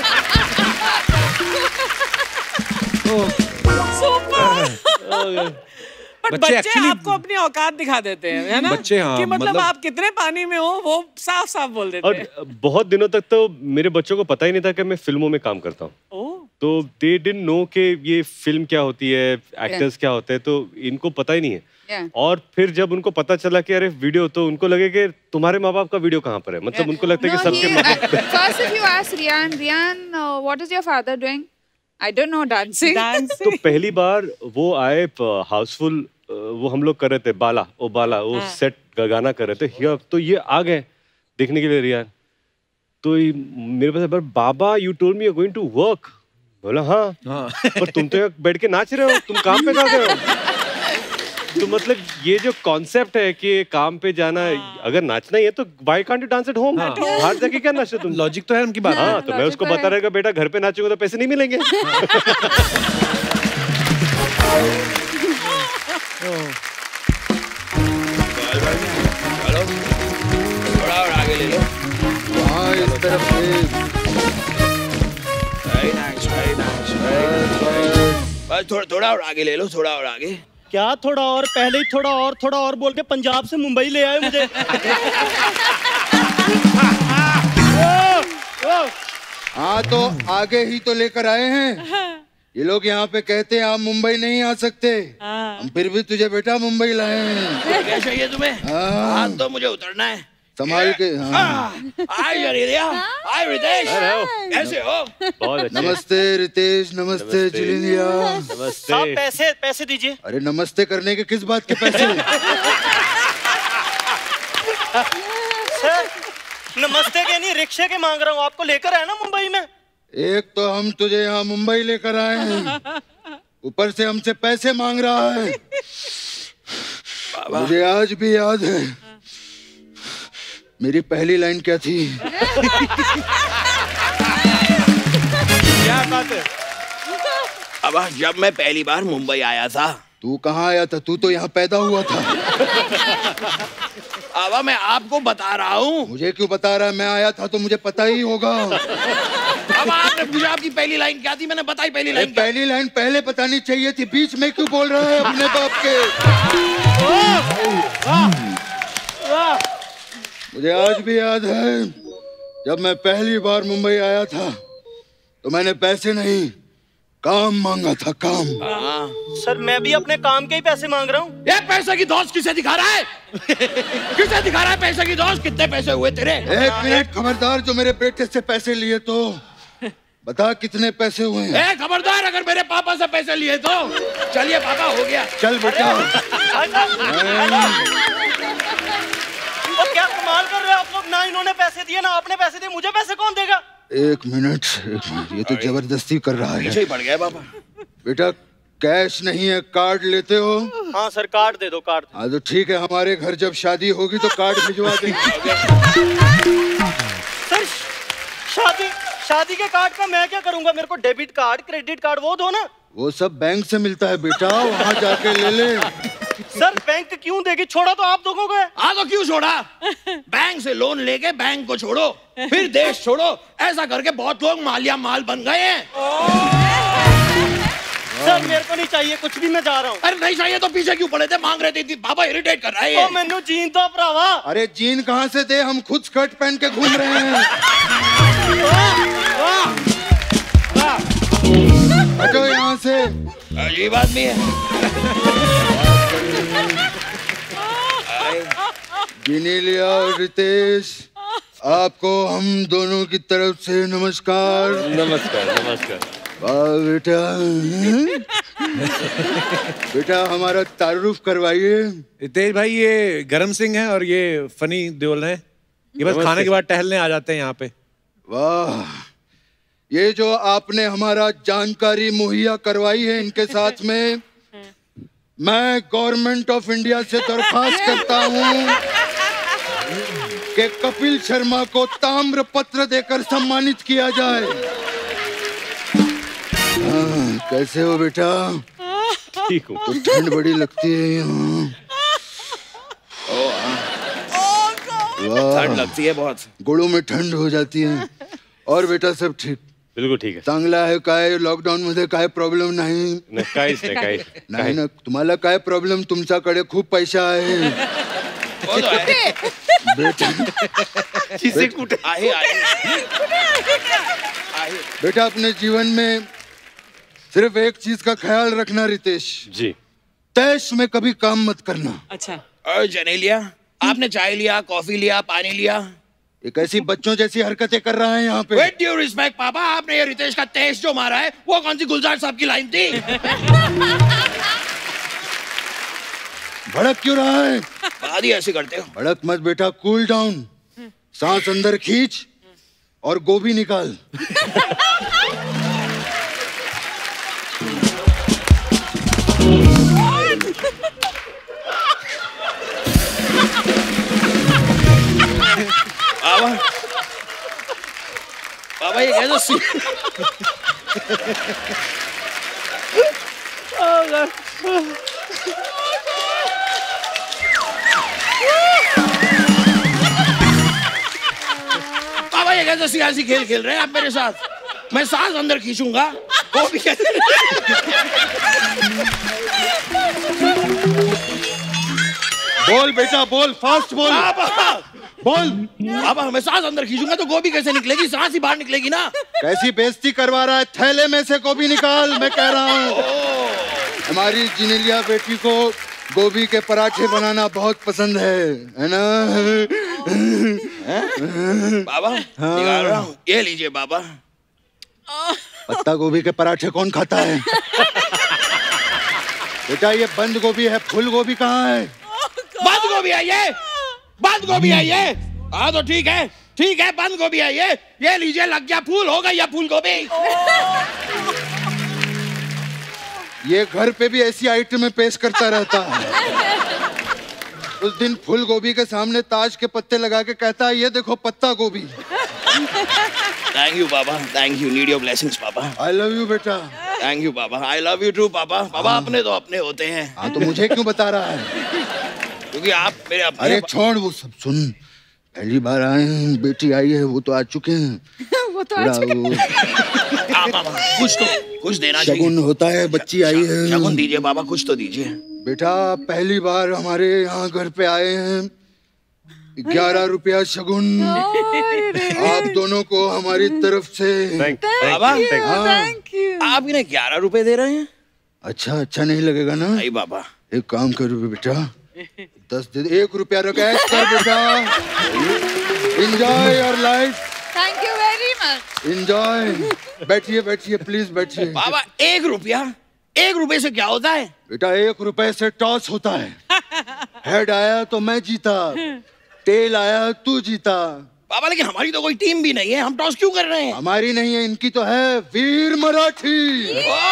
बट बच्चे बच्चे actually- आपको अपनी औकात दिखा देते हैं, है ना? बच्चे, हाँ, कि मतलब, मतलब- आप कितने पानी में हो वो साफ साफ बोल देते और हैं। बहुत दिनों तक तो मेरे बच्चों को पता ही नहीं था कि मैं फिल्मों में काम करता हूँ, ओह, तो दे डिडंट नो कि ये फिल्म क्या होती है, एक्टर्स क्या होते हैं, तो इनको पता ही नहीं है। Yeah. और फिर जब उनको पता चला कि अरे वीडियो, तो उनको लगे कि तुम्हारे माँ बाप का वीडियो कहाँ पर है, मतलब उनको लगता है No, कि सबके he, माँ uh, बाप। first if you ask Rian, Rian, uh, what is your father doing? I don't know, dancing. Dancing. तो पहली बार वो आए हाउसफुल, वो हम लोग कर रहे थे बाला ओ बाला वो सेट गाना कर रहे थे, हियर, तो ये आ गए देखने के लिए रियान, तो ये मेरे पास बार बाबा you told me you are going to work, बोला हाँ, हाँ। पर तुम तो यहाँ बैठ के नाच रहे हो, तुम काम पे जा रहे हो। तो मतलब ये जो कॉन्सेप्ट है कि काम पे जाना, अगर नाचना ही है तो why can't you dance at home? बाहर जाके क्या नाचो तुम? लॉजिक तो है उनकी बात। हाँ, तो मैं उसको बता रहेगा बेटा घर पे नाचोगे तो पैसे नहीं मिलेंगे। थोड़ा और आगे ले लो। हाँ, इस तरफ से। Very nice, very nice, very nice. बस थोड़ा थोड़ा और आगे ले लो, थोड़ा और आगे। क्या थोड़ा और? पहले ही थोड़ा और थोड़ा और बोल के पंजाब से मुंबई ले आए मुझे। हाँ तो आगे ही तो लेकर आए हैं। ये लोग यहाँ पे कहते हैं आप मुंबई नहीं आ सकते, हम फिर भी तुझे बेटा मुंबई लाए हैं। क्या चाहिए तुम्हें? हाँ तो मुझे उतरना है, संभाल के। हाय जनेलिया, हाय रितेश, कैसे हो? बहुत अच्छे। नमस्ते रितेश, नमस्ते जेनेलिया। नमस्ते। साहब पैसे पैसे दीजिए। अरे नमस्ते करने के किस बात के पैसे? सर नमस्ते के नहीं, रिक्शे के मांग रहा हूँ, आपको लेकर आया ना मुंबई में। एक तो हम तुझे यहाँ मुंबई लेकर आए हैं, ऊपर से हमसे पैसे मांग रहा है। मुझे आज भी याद है मेरी पहली लाइन क्या थी। क्या बात है? अब जब मैं पहली बार मुंबई आया था। तू कहाँ आया था? तू तो यहाँ पैदा हुआ था। अब मैं आपको बता रहा हूँ। मुझे क्यों बता रहा है? मैं आया था तो मुझे पता ही होगा। अब आपने पूछा आपकी पहली लाइन क्या थी, मैंने बताई पहली लाइन। पहली लाइन पहले बतानी चाहिए थी, बीच में क्यों बोल रहा है अपने बाप के? मुझे आज भी याद है जब मैं पहली बार मुंबई आया था तो मैंने पैसे नहीं काम मांगा था, काम। सर मैं भी अपने काम के ही पैसे मांग रहा हूँ। ये पैसे की दोस्त किसे दिखा रहा है? किसे दिखा रहा है पैसे की दोस्त? कितने पैसे हुए तेरे? एक मिनट खबरदार, जो मेरे बेटे से पैसे लिए तो बता कितने पैसे हुए हैं? ए खबरदार, अगर मेरे पापा से पैसे लिए तो। चलिए पापा, हो गया। चल बेटा। तो क्या कमाल कर रहे हो आप लोग? ना इन्होंने पैसे दिए ना आपने पैसे दिए, मुझे पैसे कौन देगा? एक मिनट, एक मिनट, ये तो जबरदस्ती कर रहा है। पीछे पड़ गया पापा। बेटा कैश नहीं है, कार्ड लेते हो? हाँ सर, कार्ड दे दो, कार्ड। हाँ तो ठीक है, हमारे घर जब शादी होगी तो कार्ड भिजवा देंगे। सर शादी शादी के कार्ड का मैं क्या करूंगा? मेरे को डेबिट कार्ड, क्रेडिट कार्ड वो दो ना। वो सब बैंक से मिलता है बेटा, वहाँ जाके ले ले। सर बैंक क्यों देगी? छोड़ा तो आप दोनों को है। हाँ तो क्यों छोड़ा? बैंक से लोन लेके बैंक को छोड़ो, फिर देश छोड़ो। ऐसा करके बहुत लोग मालिया माल बन गए हैं। सर मेरे को नहीं चाहिए कुछ भी, मैं जा रहा हूँ। अरे नहीं चाहिए तो पीछे क्यों पड़े थे? मांग रहे थे, पापा इरिटेट कर रहा है। मैंने जीन तो भरावा। अरे जीन कहाँ से दे, हम खुद स्कर्ट पहन के घूम रहे हैं। हटो यहाँ से, अजीब आदमी है। जेनेलिया और रितेश, आपको हम दोनों की तरफ से नमस्कार। नमस्कार नमस्कार। बेटा बेटा हमारा तारुफ करवाइए। रितेश भाई ये गरम सिंह है और ये फनी देओल है, ये बस खाने के बाद टहलने आ जाते हैं यहाँ पे। वाह, ये जो आपने हमारा जानकारी मुहैया करवाई है, इनके साथ में मैं गवर्नमेंट ऑफ इंडिया से दरख्वास्त करता हूँ कि कपिल शर्मा को ताम्र पत्र देकर सम्मानित किया जाए। हाँ, कैसे हो बेटा? ठीक हूँ। तो ठंड बड़ी लगती है यहाँ। ठंड लगती है बहुत, गोड़ों में ठंड हो जाती है। और बेटा सब ठीक? बिल्कुल ठीक है। चांगला आहे काय? लॉकडाऊन मध्ये काय प्रॉब्लेम नाही? काहीच नाही, काहीच नाही ना. तुम्हाला काय प्रॉब्लेम? तुमच्याकडे खूप पैसा आहे बेटा. जिसे कुठे आहे आहे बेटा अपने जीवन में सिर्फ एक चीज का ख्याल रखना रितेश जी, तैश में कभी काम मत करना। अच्छा। और जनेलिया, आपने चाय लिया, कॉफी लिया, पानी लिया, एक ऐसी बच्चों जैसी हरकतें कर रहा है यहाँ पे। विद ड्यू रिस्पेक्ट पापा, आपने ये रितेश का तैश जो मारा है वो कौन सी गुलजार साहब की लाइन थी? भड़क क्यों रहा है? बात ही ऐसे करते हो। भड़क मत बेटा, कूल डाउन। सांस अंदर खींच और गोभी निकाल। बाबा ये कैसे सी... बाबा ये कैसे सियासी खेल खेल रहे हैं आप मेरे साथ? मैं सांस अंदर खींचूंगा वो भी कैसे? बोल बेटा बोल, फास्ट बोल। बाबा बोल। बाबा मैं सांस अंदर खींचूंगा तो गोभी कैसे निकलेगी? सांस ही बाहर निकलेगी ना। कैसी बेइज्जती करवा रहा है? थैले में से गोभी निकाल, मैं कह रहा हूँ। हमारी जिनेलिया बेटी को गोभी के पराठे बनाना बहुत पसंद है, है ना? बाबा हाँ। निकाल रहा हूँ, ये लीजिए बाबा। पत्ता गोभी के पराठे कौन खाता है? बेटा ये बंद गोभी है, फूल गोभी कहाँ है? बंद गोभी है ये, बंद गोभी है ये। हाँ तो ठीक है, ठीक है, बंद गोभी है ये। ये लीजिए, लग गया फूल, हो गई ये फूल गोभी। ये घर पे भी ऐसी आइटम पेश करता रहता है। उस दिन फूल गोभी के सामने ताज के पत्ते लगा के कहता है ये देखो पत्ता गोभी। थैंक यू बाबा, thank you, need your blessings बाबा। आई लव यू बेटा। थैंक यू बाबा, आई लव यू टू बाबा। बाबा अपने तो अपने होते हैं। हाँ तो मुझे क्यों बता रहा है? क्योंकि आप मेरे अपने। अरे छोड़ वो सब, सुन, पहली बार आए हैं, बेटी आई है, वो तो आ चुके हैं। वो तो आ चुके हैं। हाँ बाबा, कुछ तो कुछ देना चाहिए। शगुन होता है, बच्ची आई है। शगुन दीजिए बाबा, कुछ तो दीजिए। बेटा पहली बार हमारे यहाँ घर पे आए हैं, ग्यारह रुपया शगुन आप दोनों को हमारी तरफ से। बाबा थैंक यू। आप इन्हें ग्यारह रुपए दे रहे हैं? अच्छा अच्छा नहीं लगेगा ना? नहीं बाबा। एक काम करो बेटा, दस दे, एक रुपया रखा है कर बेटा। Enjoy your life. Thank you very much. Enjoy. बैठिए बैठिए प्लीज बैठिए। बाबा एक रुपया, एक रुपए से क्या होता है? बेटा एक रुपए से टॉस होता है। हेड आया तो मैं जीता, टेल आया तू जीता। बाबा लेकिन हमारी तो कोई टीम भी नहीं है, हम टॉस क्यों कर रहे हैं? हमारी नहीं है, इनकी तो है, वीर मराठी।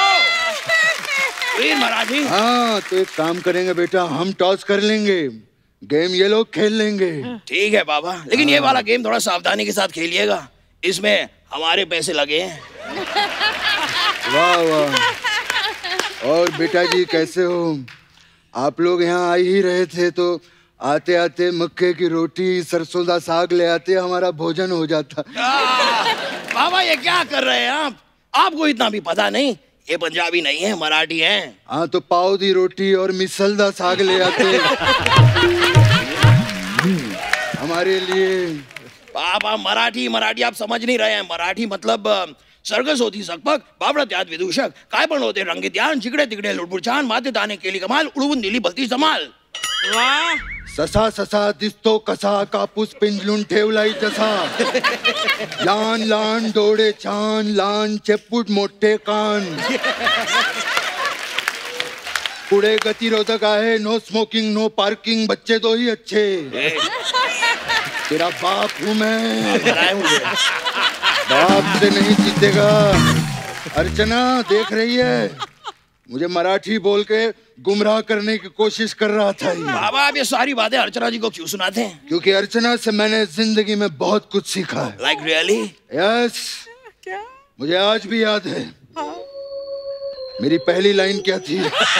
वीर मराठी। हाँ तो एक काम करेंगे बेटा, हम टॉस कर लेंगे, गेम ये लोग खेल लेंगे। ठीक है बाबा, लेकिन ये वाला गेम थोड़ा सावधानी के साथ खेलिएगा, इसमें हमारे पैसे लगे हैं। वाह वाह। और बेटा जी कैसे हो? आप लोग यहाँ आ ही रहे थे तो आते आते मक्के की रोटी सरसों का साग ले आते, हमारा भोजन हो जाता। बाबा ये क्या कर रहे हैं आप? आपको इतना भी पता नहीं, ये पंजाबी नहीं है, मराठी हैं। हाँ तो पाव दी रोटी और मिसल दा साग ले आते हमारे लिए। बाबा मराठी मराठी आप समझ नहीं रहे हैं। मराठी मतलब सर्कस होती सकपक, बाबड़त याद विदूषक, काय पण होते रंगीत यान, जिगडे तिगडे लुडबुड छान, माते दाने केली कमाल, उडवून दिली भलती जमाल। वाह। ससा ससा दिसतो कसा, कापूस पिंजलून ठेवलाई जसा, लहान लहान डोळे छान, लहान चेपूट मोठे कान, पुढे गतिरोधक आहे, नो स्मोकिंग नो पार्किंग, बच्चे दो ही अच्छे, तेरा बाप हूँ मैं, बाप से नहीं जीतेगा। अर्चना देख रही है, मुझे मराठी बोल के गुमराह करने की कोशिश कर रहा था ये। बाबा आप ये सारी बातें अर्चना जी को क्यों सुनाते हैं? क्योंकि अर्चना से मैंने जिंदगी में बहुत कुछ सीखा है। Like really? यस। क्या? मुझे आज भी याद है। हाँ? मेरी पहली लाइन क्या थी?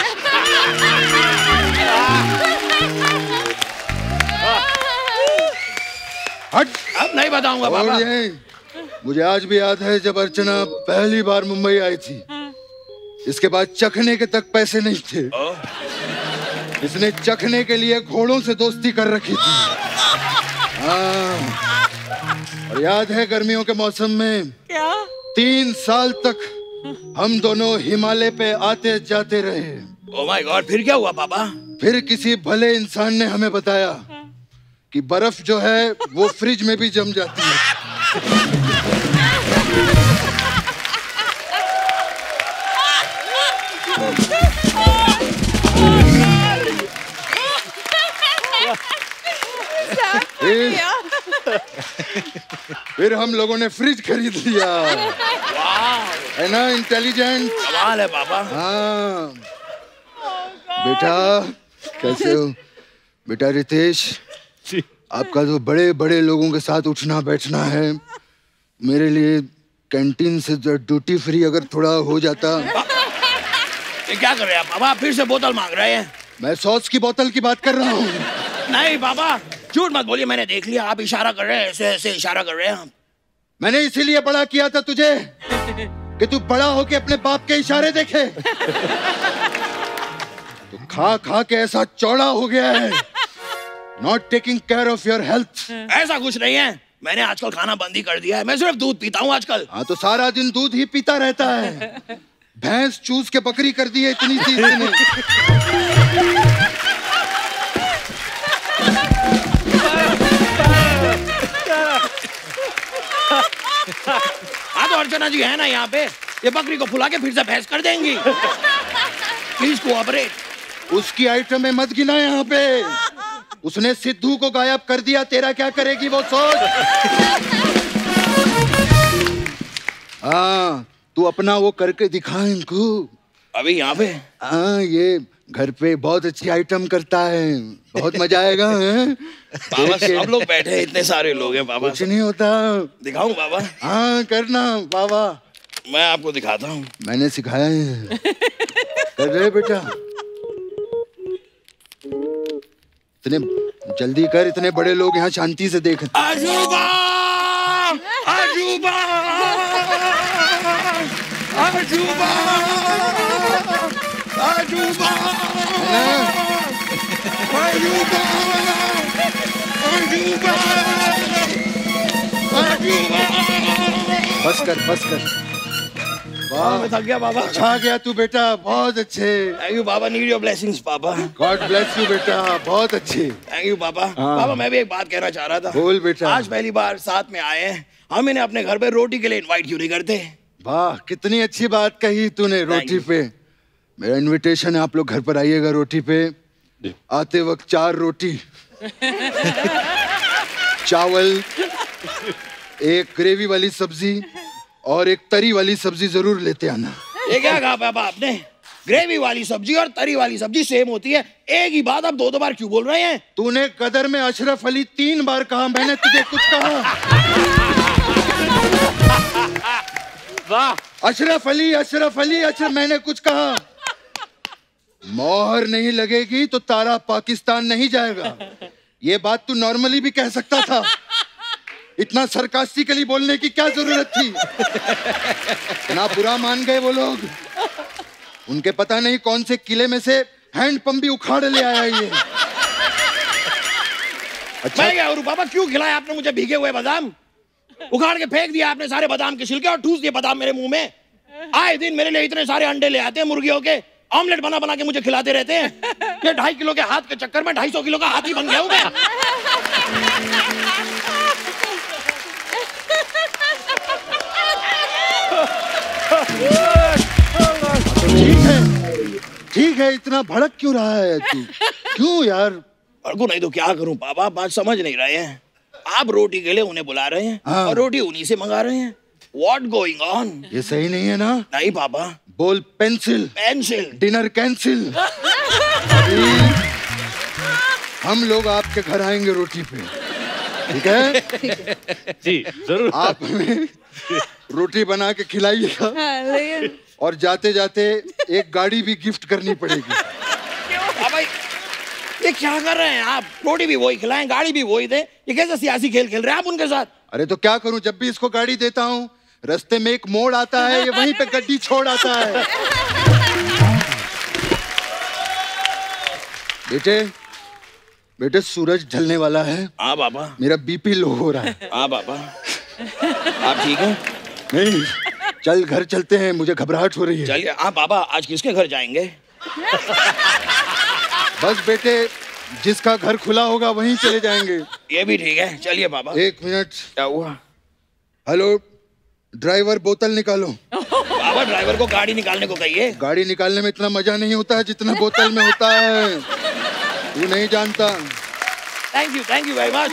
हट। अब नहीं बताऊंगा बाबा। मुझे आज भी याद है जब अर्चना पहली बार मुंबई आई थी, इसके बाद चखने के तक पैसे नहीं थे, इसने चखने के लिए घोड़ों से दोस्ती कर रखी थी। हाँ। और याद है गर्मियों के मौसम में क्या? तीन साल तक हम दोनों हिमालय पे आते जाते रहे। ओह माय गॉड, फिर क्या हुआ पापा? फिर किसी भले इंसान ने हमें बताया कि बर्फ जो है वो फ्रिज में भी जम जाती है। फिर, फिर हम लोगों ने फ्रिज खरीद लिया। है ना इंटेलिजेंट? कमाल है पापा। हाँ। बेटा कैसे हो? बेटा रितेश, आपका तो बड़े बड़े लोगों के साथ उठना बैठना है, मेरे लिए कैंटीन से ड्यूटी फ्री अगर थोड़ा हो जाता। ये क्या कर रहे हैं बाबा? फिर से बोतल मांग रहे हैं? मैं सॉस की बोतल की बात कर रहा हूँ। नहीं बाबा, झूठ मत बोलिए, मैंने देख लिया आप इशारा कर रहे हैं, ऐसे ऐसे इशारा कर रहे हैं। मैंने इसीलिए बड़ा किया था तुझे कि तू बड़ा होके अपने बाप के इशारे देखे। तू खा खा के ऐसा चौड़ा हो गया है। Not taking care of your health. ऐसा कुछ नहीं है, मैंने आजकल खाना बंद ही कर दिया है, मैं सिर्फ दूध पीता हूँ आजकल। हाँ तो सारा दिन दूध ही पीता रहता है। भैंस चूस के बकरी कर दी है इतनी सी इसने। हाँ तो अर्चना जी है ना यहाँ पे, ये बकरी को फुला के फिर से भैंस कर देंगी। Please cooperate. उसकी आइटम में मत गिना यहाँ पे। उसने सिद्धू को गायब कर दिया, तेरा क्या करेगी वो सोच। हाँ तू अपना वो करके दिखा इनको। अभी यहाँ पे? हाँ ये घर पे बहुत अच्छी आइटम करता है, बहुत मजा आएगा। बाबा सब लोग बैठे हैं, इतने सारे लोग हैं बाबा। कुछ नहीं होता। दिखाऊं बाबा? हाँ करना बाबा। मैं आपको दिखाता हूँ, मैंने सिखाया है। कर रहे बेटा, इतने जल्दी कर, इतने बड़े लोग यहाँ शांति से देख। अजूबा अजूबा अजूबा अजूबा अजूबा अजूबा अजूबा। बस कर बस कर। वाह मैं थक गया बाबा। अच्छा गया तू बेटा, बहुत अच्छे। थैंक यू बाबा, नीड योर ब्लेसिंग्स पापा। गॉड ब्लेस यू बेटा, बहुत अच्छे। थैंक यू पापा। पापा मैं भी एक बात कहना चाह रहा था। बोल बेटा। आज पहली बार साथ में आए हैं, हम इन्हें अपने घर पे रोटी के लिए इनवाइट क्यों नहीं करते? वाह कितनी अच्छी बात कही तूने, रोटी पे। मेरा इनविटेशन है, आप लोग घर पर आइएगा रोटी पे। आते वक्त चार रोटी, चावल, एक ग्रेवी वाली सब्जी और एक तरी वाली सब्जी जरूर लेते आना। ये क्या कहा पापा आपने? ग्रेवी वाली सब्जी और तरी वाली सब्जी सेम होती है, एक ही बात आप दो दो बार क्यों बोल रहे हैं? तूने कदर में अशरफ अली तीन बार कहा, मैंने तुझे कुछ कहा? वाह अशरफ अली अशरफ अली अशरफ, मैंने कुछ कहा? मोहर नहीं लगेगी तो तारा पाकिस्तान नहीं जाएगा। ये बात तू नॉर्मली भी कह सकता था, इतना सरकास्टिकली बोलने की क्या जरूरत थी? ना बुरा मान गए वो लोग, उनके पता नहीं कौन से किले में से हैंडपंप भी उखाड़ ले आया ये। अच्छा मैं क्या करूं पापा, क्यों खिलाया आपने मुझे भीगे हुए बादाम? उखाड़ के फेंक दिया आपने सारे बादाम के छिलके और ठूस दिए बादाम मेरे मुंह में। आए दिन मेरे लिए इतने सारे अंडे ले आते हैं मुर्गियों के, ऑमलेट बना बना के मुझे खिलाते रहते हैं। ये ढाई किलो के हाथ के चक्कर में ढाई सौ किलो का हाथी बन गया हूं मैं। ठीक है ठीक है, इतना भड़क क्यों रहा है तू? क्यों यार? भड़कू नहीं तो क्या करूं पापा, बात समझ नहीं रहे हैं। आप रोटी के लिए उन्हें बुला रहे हैं हाँ। और रोटी उन्हीं से मंगा रहे हैं। What going on? ये सही नहीं है ना? नहीं पापा। बोल पेंसिल। पेंसिल। Dinner cancel. अभी हम लोग आपके घर आएंगे रोटी पे, ठीक है? जी जरूर। आप हमें रोटी बना के खिलाइएगा और जाते जाते एक गाड़ी भी गिफ्ट करनी पड़ेगी। भाई ये क्या कर रहे हैं आप? रोटी भी वही खिलाएं, गाड़ी भी वही दे, ये कैसा सियासी खेल खेल रहे हैं आप उनके साथ? अरे तो क्या करूं, जब भी इसको गाड़ी देता हूं रास्ते में एक मोड़ आता है, ये वहीं पे गड्डी छोड़ आता है। बेटे बेटे सूरज ढलने वाला है। हाँ बाबा। मेरा बीपी लो हो रहा है। हाँ बाबा। आप ठीक हैं? नहीं, चल घर चलते हैं, मुझे घबराहट हो रही है। चलिए। हाँ बाबा, आज किसके घर जाएंगे? बस बेटे, जिसका घर खुला होगा वहीं चले जाएंगे। ये भी ठीक है, चलिए बाबा। एक मिनट। क्या हुआ? हेलो ड्राइवर, बोतल निकालो। बाबा ड्राइवर को गाड़ी निकालने को कहिए। गाड़ी निकालने में इतना मजा नहीं होता है जितना बोतल में होता है, तू नहीं जानता। Thank you thank you very much.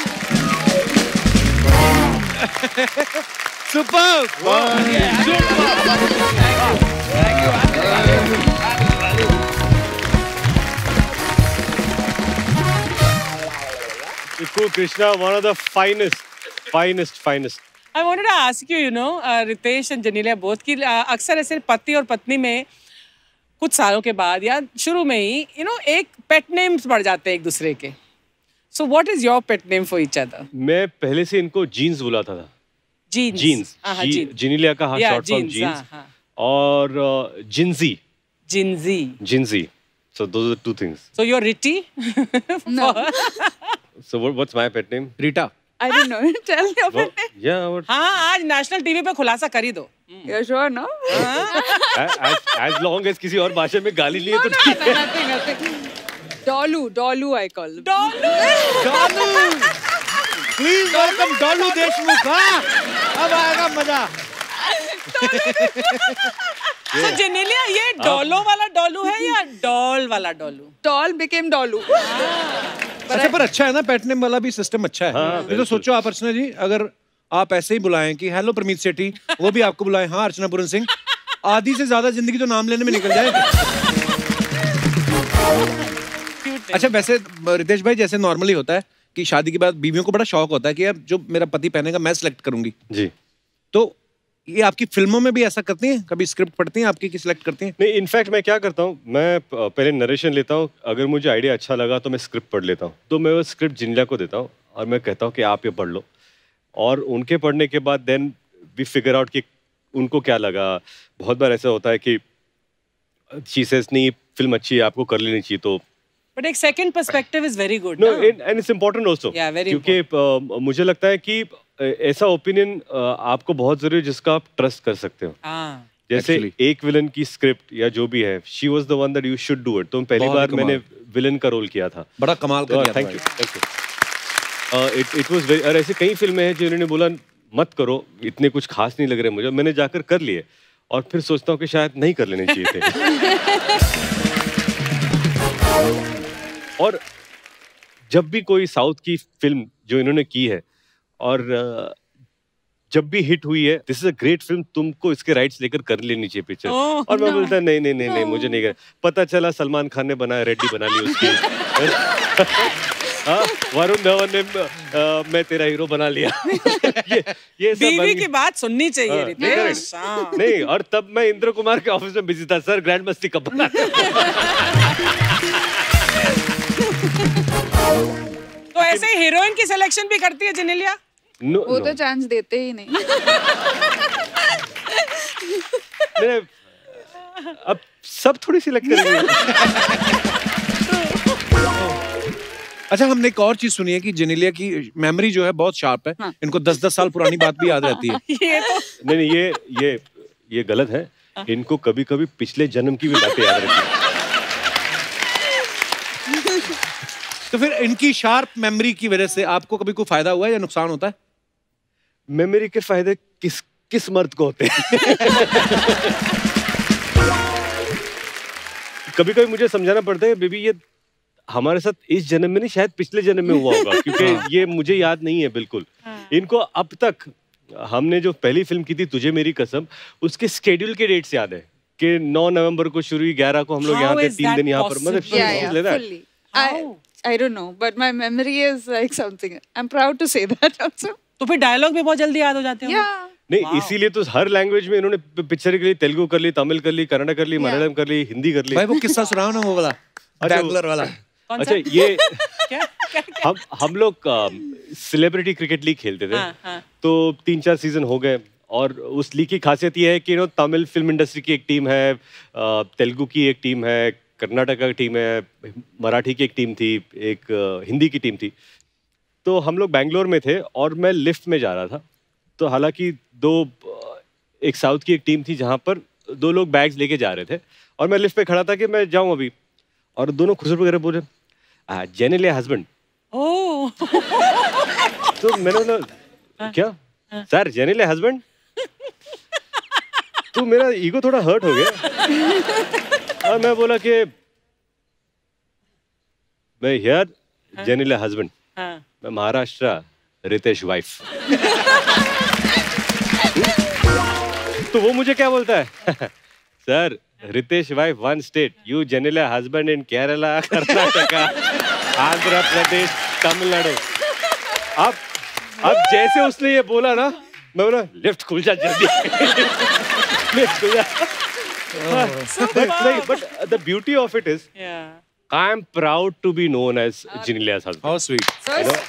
Super. Kiku, Krishna, one of the finest, finest, finest. I wanted to ask you, you know, uh, Riteish and Genelia both कि uh, अक्सर ऐसे पति और पत्नी में कुछ सालों के बाद या शुरू में ही you know एक pet names बढ़ जाते हैं एक दूसरे के. So what is your pet name for each other? मैं पहले से इनको जीन्स बुलाता था. Jeans. Jeans. हाँ jeans. जिनेलिया का हाँ short form jeans. और Gingee. Jinzy. Jinzy. So those are the two things. So you're Ritti? No. So what, what's my pet name? Rita. I don't know. Tell your What? pet name. Yeah. What? हाँ आज national TV पे खुलासा कर ही दो. You're sure, no? as, as, as long as किसी और भाषा में गाली नहीं है तो No, ठीक no, है. nothing, nothing. Dolu, Dolu, I call him. Dolu. Dolu please welcome Dolu Deshmukh. हाँ अब आएगा मजा. So Genelia ये डोलो वाला डोलू है या डॉल वाला डोलू? Doll became Dolu. अच्छा पर अच्छा है ना पेट नेम वाला भी सिस्टम अच्छा है. हाँ, ये तो सोचो आप अर्चना जी अगर आप ऐसे ही बुलाएं कि हेलो प्रमीत सेठी वो भी आपको बुलाएं हाँ अर्चना पूरन सिंह आधी से ज्यादा जिंदगी तो नाम लेने में निकल जाए. अच्छा वैसे रितेश भाई जैसे नॉर्मली होता है कि शादी के बाद बीवियों को बड़ा शौक होता है कि यार जो मेरा पति पहनेगा मैं सिलेक्ट करूंगी. जी. तो ये आपकी फिल्मों में भी ऐसा करती हैं कभी स्क्रिप्ट पढ़ती हैं आपकी की सिलेक्ट करती हैं? नहीं इनफैक्ट मैं क्या करता हूँ मैं पहले नरेशन लेता हूँ अगर मुझे आइडिया अच्छा लगा तो मैं स्क्रिप्ट पढ़ लेता हूँ तो मैं वो स्क्रिप्ट जिनेलिया को देता हूँ और मैं कहता हूँ कि आप ये पढ़ लो और उनके पढ़ने के बाद देन वी फिगर आउट कि उनको क्या लगा. बहुत बार ऐसा होता है कि शी सेज नहीं फिल्म अच्छी है आपको कर लेनी चाहिए तो But एक second perspective is very good. No, no? and, and it's important also. Yeah, very क्योंकि uh, मुझे लगता है कि ऐसा ओपिनियन uh, आपको बहुत जरूरी है जिसका आप ट्रस्ट कर सकते हो. हाँ. जैसे Actually. एक विलन की स्क्रिप्ट या जो भी है she was the one that you should do it. तो पहली बार मैंने विलन का रोल किया था. बड़ा कमाल कर दिया. Thank you thank you. It it was very और ऐसे कई फिल्में हैं जिन्होंने बोला मत करो इतने कुछ खास नहीं लग रहे मुझे. मैंने जाकर कर लिए और फिर सोचता हूँ कि शायद नहीं कर लेने चाहिए थे. और जब भी कोई साउथ की फिल्म जो इन्होंने की है और जब भी हिट हुई है this is a great film तुमको इसके राइट्स लेकर कर लेनी चाहिए पिक्चर. Oh, और मैं no. बोलता नहीं नहीं नहीं नहीं मुझे नहीं कर. पता चला सलमान खान ने बनाया रेड्डी बना ली उसकी. हाँ वरुण धवन ने आ, मैं तेरा हीरो बना लिया. ये ये सब बीवी बन... की बात सुननी चाहिए हाँ, रितेश. हाँ. नहीं और तब मैं इंद्र कुमार के ऑफिस में बिजी था. सर ग्रैंड मस्ती कब बना. तो ऐसे हीरोइन की सिलेक्शन भी करती है जिनेलिया? no, वो no. तो चांस देते ही नहीं. नहीं, अब सब थोड़ी सिलेक्ट करेंगे. अच्छा हमने एक और चीज सुनी है कि जेनेलिया की मेमोरी जो है बहुत शार्प है. हाँ. इनको दस दस साल पुरानी बात भी याद रहती है. ये तो नहीं नहीं ये ये ये गलत है. इनको कभी कभी पिछले जन्म की भी बातें याद रहती है. तो फिर इनकी शार्प मेमोरी की वजह से आपको कभी कोई फायदा हुआ है या नुकसान होता है? मेमोरी के फायदे किस किस मर्द को होते हैं? कभी कभी मुझे समझाना पड़ता है बेबी ये हमारे साथ इस जन्म में नहीं शायद पिछले जन्म में हुआ होगा क्योंकि ये मुझे याद नहीं है बिल्कुल. इनको अब तक हमने जो पहली फिल्म की थी तुझे मेरी कसम उसके स्केड्यूल के डेट्स याद है कि नौ नवंबर को शुरू हुई ग्यारह को हम लोग यहाँ थे तीन दिन यहाँ पर मतलब Yeah, yeah, fully. I, I don't know, but my memory is like something. I'm proud to say that also. तो फिर डायलॉग भी बहुत जल्दी याद हो जाते हैं. Yeah. नहीं इसीलिए तो हर लैंग्वेज में इन्होंने पिक्चर के लिए तेलुगु कर ली तमिल कर ली कन्नड़ कर ली मलयालम कर ली हिंदी कर ली. भाई वो किस्सा सुनाओ ना वो वाला बैंगलोर वाला. अच्छा ये हम हम लोग सेलिब्रिटी क्रिकेट लीग खेलते थे. हाँ, हाँ. तो तीन चार सीजन हो गए और उस लीग की खासियत ये है कि नो तमिल फिल्म इंडस्ट्री की एक टीम है तेलुगु की एक टीम है कर्नाटका की टीम है मराठी की एक टीम थी एक हिंदी की टीम थी. तो हम लोग बैंगलोर में थे और मैं लिफ्ट में जा रहा था. तो हालांकि दो एक साउथ की एक टीम थी जहाँ पर दो लोग बैग्स लेके जा रहे थे और मैं लिफ्ट पे खड़ा था कि मैं जाऊँ अभी और दोनों खुसर वगैरह बोले जेनेलिया हस्बैंड. ओह. तो मैंने बोला क्या सर जेनेलिया हस्बैंड. तो मेरा ईगो थोड़ा हर्ट हो गया और मैं बोला कि मैं हियर जेनेलिया हस्बैंड मैं महाराष्ट्र रितेश वाइफ. तो वो मुझे क्या बोलता है sir Riteish wife one state you Genelia husband in Kerala Karnataka Andhra Pradesh Tamil Nadu. अब अब जैसे उसने ये बोला ना मैं बोला लिफ्ट खुल जा जल्दी लिफ्ट खुल जा but but the beauty of it is yeah I am proud to be known as Genelia's husband. How sweet. So you know?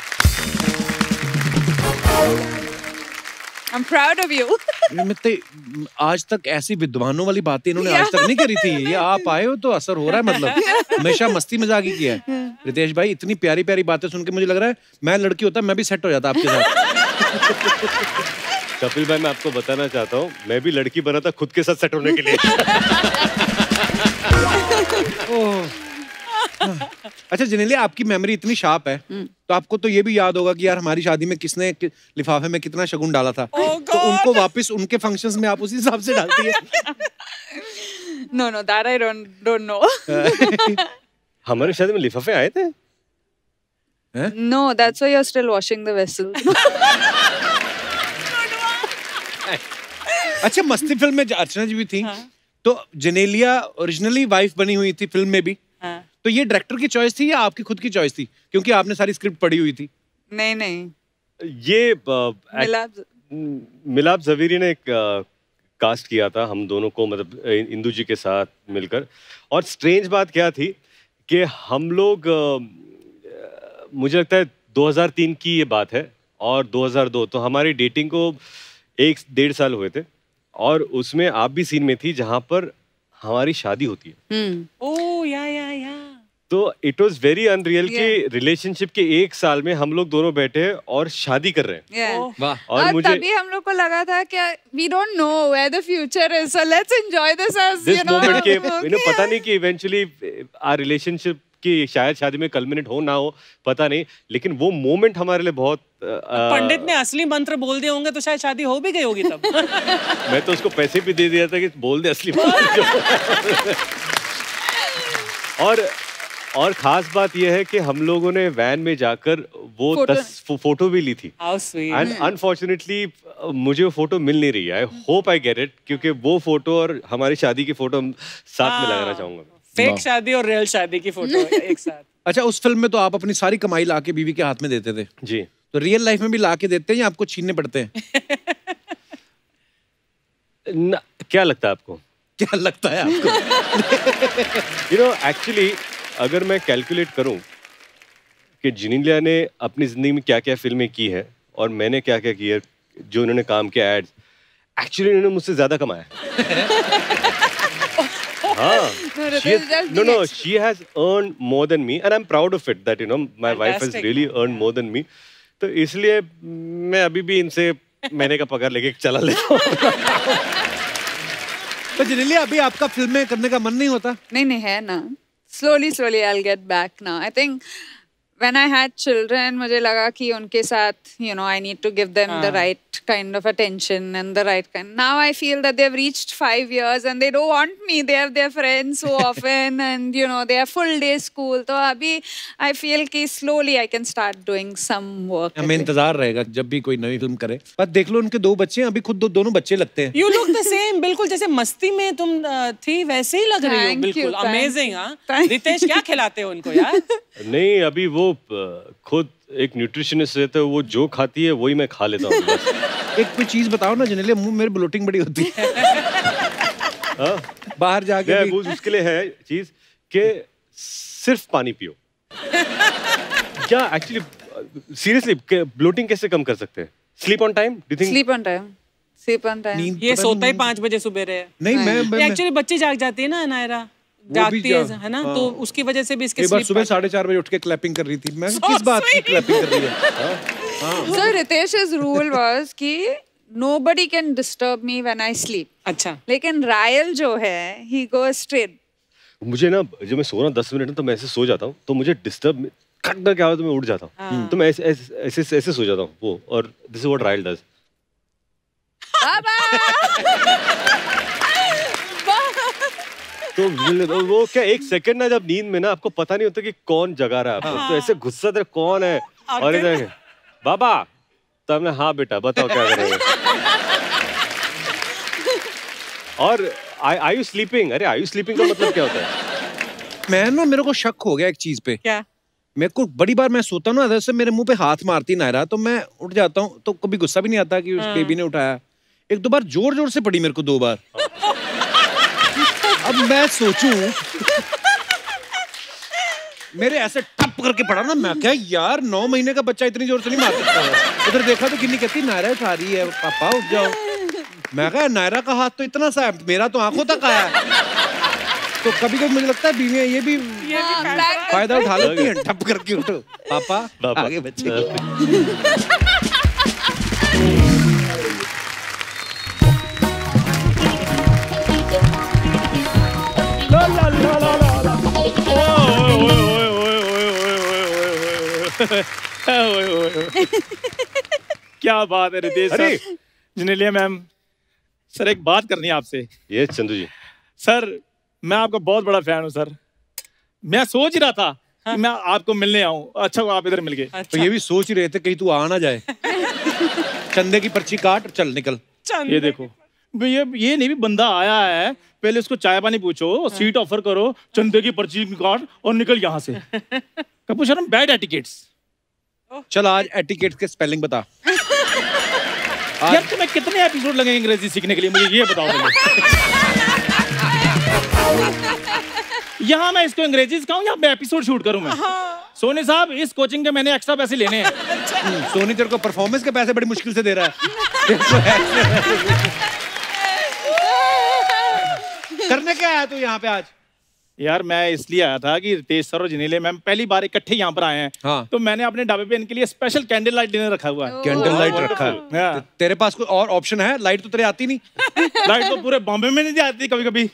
I'm proud of you. मित्ते आज तक ऐसी विद्वानों वाली बातें इन्होंने आज तक नहीं करी थी। ये आप आए हो तो असर हो रहा है, मतलब हमेशा मस्ती मजाक ही किया है। रितेश भाई इतनी प्यारी प्यारी बातें सुन के मुझे लग रहा है मैं लड़की होता मैं भी सेट हो जाता आपके साथ। कपिल भाई मैं आपको बताना चाहता हूँ मैं भी लड़की बना था खुद के साथ सेट होने के लिए। अच्छा जेनेलिया, आपकी मेमोरी इतनी शार्प है तो आपको तो ये भी याद होगा कि यार हमारी शादी में किसने कि, लिफाफे में कितना शगुन डाला था। oh तो उनको वापस उनके फंक्शंस में आप उसी हिसाब से डालती है? No, no, that I don't don't know. हमारे शादी में लिफाफे आए थे? No, that's why you're still washing the vessel. अच्छा, मस्ती फिल्म में अर्चना जी भी थी। हाँ। तो जेनेलिया ओरिजिनली वाइफ बनी हुई थी फिल्म में भी। हाँ। तो ये डायरेक्टर की चॉइस थी या आपकी खुद की चॉइस थी, क्योंकि आपने सारी स्क्रिप्ट पढ़ी हुई थी? नहीं नहीं, ये मिलाप मिलाप जवीरी ने एक आ, कास्ट किया था हम दोनों को, मतलब इंदू जी के साथ मिलकर। और स्ट्रेंज बात क्या थी कि हम लोग आ, मुझे लगता है दो हज़ार तीन की ये बात है और दो हज़ार दो, तो हमारी डेटिंग को एक डेढ़ साल हुए थे और उसमें आप भी सीन में थी जहां पर हमारी शादी होती है। ओह या या या तो इट वाज वेरी अनरियल कि रिलेशनशिप के एक साल में हम लोग दोनों बैठे और शादी कर रहे हैं। yeah. वाह। और, और मुझे तभी हम लोग को लगा था कि we don't know where the future is, so let's enjoy this as you know moment के यू नो पता नहीं कि इवेंचुअली आवर रिलेशनशिप कि शायद शादी में कल्मिनेट हो ना हो पता नहीं, लेकिन वो मोमेंट हमारे लिए बहुत आ, पंडित ने असली मंत्र बोल दिए होंगे तो शायद शादी हो भी गई होगी तब। मैं तो उसको पैसे भी दे दिया था कि बोल दे असली मंत्र। और और खास बात यह है कि हम लोगों ने वैन में जाकर वो फोटो, तस, फो, फोटो भी ली थी। एंड अनफॉर्चुनेटली मुझे वो फोटो मिल नहीं रही है। I hope I get it, क्योंकि वो फोटो और हमारी शादी की फोटो साथ में लगाना चाहूंगा। फेक शादी और रियल शादी की फोटो एक साथ। अच्छा, उस फिल्म में तो आप अपनी सारी कमाई लाके बीवी के हाथ में देते थे जी, तो रियल लाइफ में भी लाके देते हैं या आपको छीनने पड़ते हैं? न, क्या लगता है आपको? क्या लगता है आपको? यू नो एक्चुअली अगर मैं कैलकुलेट करूं कि जेनेलिया ने अपनी जिंदगी में क्या क्या फिल्में की है और मैंने क्या क्या किया, जो उन्होंने काम किया एड्स, एक्चुअली उन्होंने मुझसे ज्यादा कमाया। हाँ, she has, no no she has earned more than me and I'm proud of it that you know my Fantastic. wife has really earned more than me. तो इसलिए मैं अभी भी इनसे महीने का पगार लेके चला लेता हूँ। तो जेनेलिया अभी आपका फिल्में करने का मन नहीं होता? नहीं नहीं है ना, slowly slowly I'll get back now. I think when I had children मुझे लगा कि उनके साथ you know I need to give them uh. the right kind of attention and the right kind. Now I feel that they've reached five years and they don't want me. They have their friends so often and you know they are full day school. तो अभी I feel कि slowly I can start doing some work. हमें इंतजार रहेगा जब भी कोई नई फिल्म करे। पर देख लो उनके दो बच्चे हैं, अभी खुद दो दोनों बच्चे लगते हैं। You look the same, बिल्कुल जैसे मस्ती में तुम थी वैसे ही लग रही हो, बिल्कुल अमेजिंग। हाँ, रितेश क्या खिलाते हो उनको यार? नहीं, अभी वो खुद एक न्यूट्रिशनिस्ट है तो वो जो खाती है वही मैं खा लेता हूँ बस। एक कोई चीज बताओ ना जेनेलिया, मुंह मेरे ब्लोटिंग बड़ी होती है। बाहर जाके भी। उसके लिए है चीज कि सिर्फ पानी पियो। क्या एक्चुअली सीरियसली ब्लोटिंग कैसे कम कर सकते हैं? Sleep on time, do you think? Sleep on time, sleep on time. ये सोता ही पाँच बजे सुबह है। नहीं मैं एक्चुअली बच्चे जाग जाते हैं ना, नायरा जागती है है ना, तो उसकी वजह से भी इसके एक बार सुबह साढ़े चार बजे उठ के क्लैपिंग कर रही थी मैं। किस बात की क्लैपिंग कर रही है? So Ritesh's rule was कि nobody can disturb me when I sleep. अच्छा, लेकिन रायल जो है he goes straight. मुझे ना जब मैं सो रहा हूँ दस मिनट तो मैं ऐसे सो जाता हूँ, तो मुझे डिस्टर्ब खट कर क्या होता है, मैं उठ जाता हूँ, तो मैं ऐसे ऐसे ऐसे ऐसे सो जाता हूँ वो। और this is what Rahyl does. तो वो क्या एक सेकंड ना जब नींद में ना आपको पता नहीं होता कि कौन जगा रहा है आपको, तो ऐसे गुस्सा दे कौन है और इधर बाबा, तो हमने हाँ बेटा बताओ क्या करेंगे। और आई यू स्लीपिंग? अरे आई यू स्लीपिंग का मतलब क्या होता है? मैं ना मेरे को शक हो गया एक चीज पे। क्या? मेरे को बड़ी बार मैं सोता हूँ ना, जैसे मेरे मुंह पे हाथ मारती नायरा तो मैं उठ जाता हूँ, तो कभी गुस्सा भी नहीं आता कि उस बेबी ने उठाया। एक दो बार जोर जोर से पड़ी मेरे को, दो बार। अब मैं सोचूं, मेरे ऐसे टप करके पड़ा ना, मैं क्या यार नौ महीने का बच्चा इतनी जोर से नहीं मार सकता। उधर देखा तो किन्नी कहती नायरा उठा रही है, पापा उठ जाओ। मैं कहा नायरा का हाथ तो इतना सा है, मेरा तो आंखों तक आया है। तो कभी कभी मुझे लगता है बीवियां ये भी फायदा उठा लेती हैं, टप करके उठो पापा आगे बच्चे को। क्या बात है Riteish sir, Genelia ma'am. Sir एक बात करनी है आपसे। ये चंदू जी सर, मैं आपका बहुत बड़ा फैन हूँ सर। मैं सोच ही रहा था हाँ? कि मैं आपको मिलने आऊं। अच्छा वो आप इधर मिल गए। अच्छा। तो ये भी सोच ही रहे थे कहीं तू आ ना जाए। चंदे की पर्ची काट, चल निकल। ये देखो ये ये नहीं भी बंदा आया है, पहले उसको चाय पानी पूछो, हाँ। सीट ऑफर करो, चंदे की पर्ची काट और निकल यहाँ से। Kapoor Sharma bad etiquettes. चल आज एटिकेट के स्पेलिंग बता। यार तुम्हें कितने एपिसोड लगेंगे अंग्रेजी सीखने के लिए, मुझे ये बताओ पहले। यहाँ मैं इसको अंग्रेजी सिखाऊं या मैं एपिसोड शूट करूं मैं? हाँ। सोनी साहब इस कोचिंग के मैंने एक्स्ट्रा पैसे लेने हैं। सोनी तेरे को परफॉर्मेंस के पैसे बड़ी मुश्किल से दे रहा है। करने क्या आया तू यहाँ पे आज? यार मैं इसलिए आया था कि रितेश सर और जनेलिया मैम पहली बार इकट्ठे यहाँ पर आए हैं। हाँ। तो मैंने अपने ढाबे पे इनके लिए स्पेशल कैंडल लाइट डिनर रखा हुआ है। कैंडल लाइट रखा है? हाँ। तेरे पास कोई और ऑप्शन है? लाइट तो तेरे आती नहीं। लाइट तो पूरे बॉम्बे में नहीं आती कभी कभी।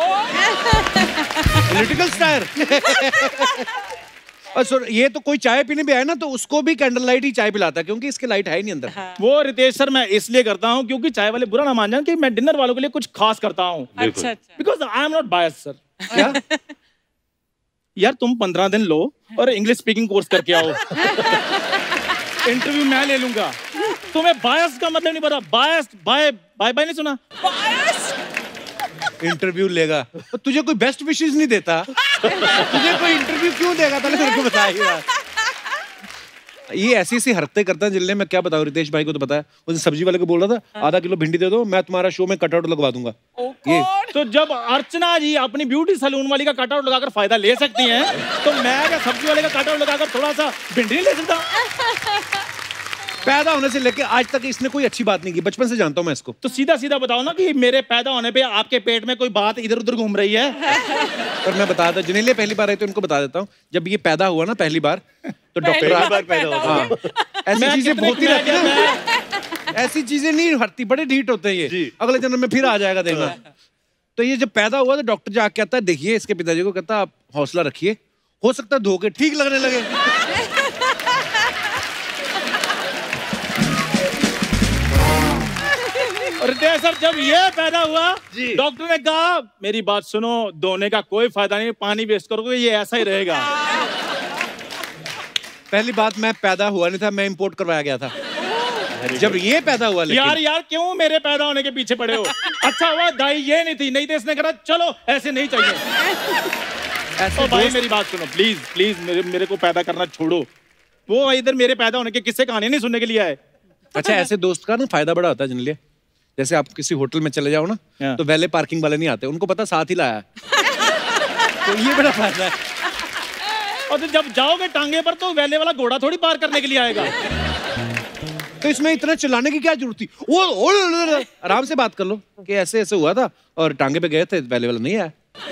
Political star. और ये तो कोई चाय पीने भी आए ना तो उसको भी कैंडल लाइट ही चाय पिलाता है, क्योंकि इसके लाइट है ही नहीं अंदर। हाँ। वो रितेश सर मैं इसलिए करता हूँ क्योंकि चाय वाले बुरा ना मान जाए कि मैं डिनर वालों के लिए कुछ खास करता हूँ। अच्छा, because I am not bias sir. क्या? यार तुम पंद्रह दिन लो और इंग्लिश स्पीकिंग कोर्स करके आओ। इंटरव्यू मैं ले लूंगा। तुम्हें बायस का मतलब नहीं पता। बायस बाय बाय बाय नहीं सुना? बायस इंटरव्यू लेगा तो तुझे कोई बेस्ट विशेस नहीं देता? तुझे कोई इंटरव्यू क्यों देगा? पहले मेरे को बताइए। ये ऐसी ऐसी हरकतें करता है जिनने, मैं क्या बताऊं, रितेश भाई को तो पता है। उस सब्जी वाले को बोल रहा था आधा किलो भिंडी दे दो, मैं तुम्हारा शो में कटआउट लगवा दूंगा। ये तो जब अर्चना जी अपनी ब्यूटी सैलून वाली का कटआउट लगाकर फायदा ले सकती हैं, तो मैं क्या सब्जी वाले का कटआउट लगाकर थोड़ा सा भिंडी नहीं ले सकता? पैदा होने से लेके आज तक इसने कोई अच्छी बात नहीं की, बचपन से जानता हूँ मैं इसको। तो सीधा सीधा बताओ ना कि मेरे पैदा होने पे आपके पेट में कोई बात इधर उधर घूम रही है। पर मैं बता था, जनेलिया पहली बार आई तो इनको बता देता हूँ, जब ये पैदा हुआ ना पहली बार तो डॉक्टर पैदा हुआ। ऐसी चीजें बहुत ही रहती है, ऐसी चीजें नहीं हटती, बड़े ढीठ होते हैं ये। अगले जन्म में फिर आ जाएगा देखना। तो ये जब पैदा हुआ तो डॉक्टर जाके कहता है, देखिए इसके पिताजी को, कहता है आप हौसला रखिए, हो सकता है धोखे ठीक लगने लगे। सर जब ये पैदा हुआ डॉक्टर ने कहा मेरी बात सुनो, धोने का कोई फायदा नहीं, पानी वेस्ट करोगे ये ऐसा ही रहेगा। पहली बात मैं पैदा हुआ नहीं था, मैं इंपोर्ट करवाया गया था जब ये पैदा हुआ। लेकिन यार यार क्यों मेरे पैदा होने के पीछे पड़े हो? अच्छा हुआ दाई ये नहीं थी, नहीं तो इसने कहा चलो ऐसे नहीं चाहिए। ऐसे भाई मेरी बात सुनो प्लीज प्लीज, मेरे मेरे को पैदा करना छोड़ो। वो इधर मेरे पैदा होने के किस्से कहानी नहीं सुनने के लिए आए। अच्छा ऐसे दोस्त का ना फायदा बड़ा होता है जनेलिया। जैसे आप किसी होटल में चले जाओ ना तो वैले पार्किंग वाले नहीं आते, उनको पता साथ ही लाया। तो ये बड़ा फायदा है। और तो जब जाओगे टांगे पर तो वैले वाला घोड़ा थोड़ी पार करने के लिए आएगा। तो इसमें इतना चिल्लाने की क्या जरूरत थी? वो आराम से बात कर लो कि ऐसे ऐसे हुआ था और टांगे पे गए थे, वैले वाला नहीं आया।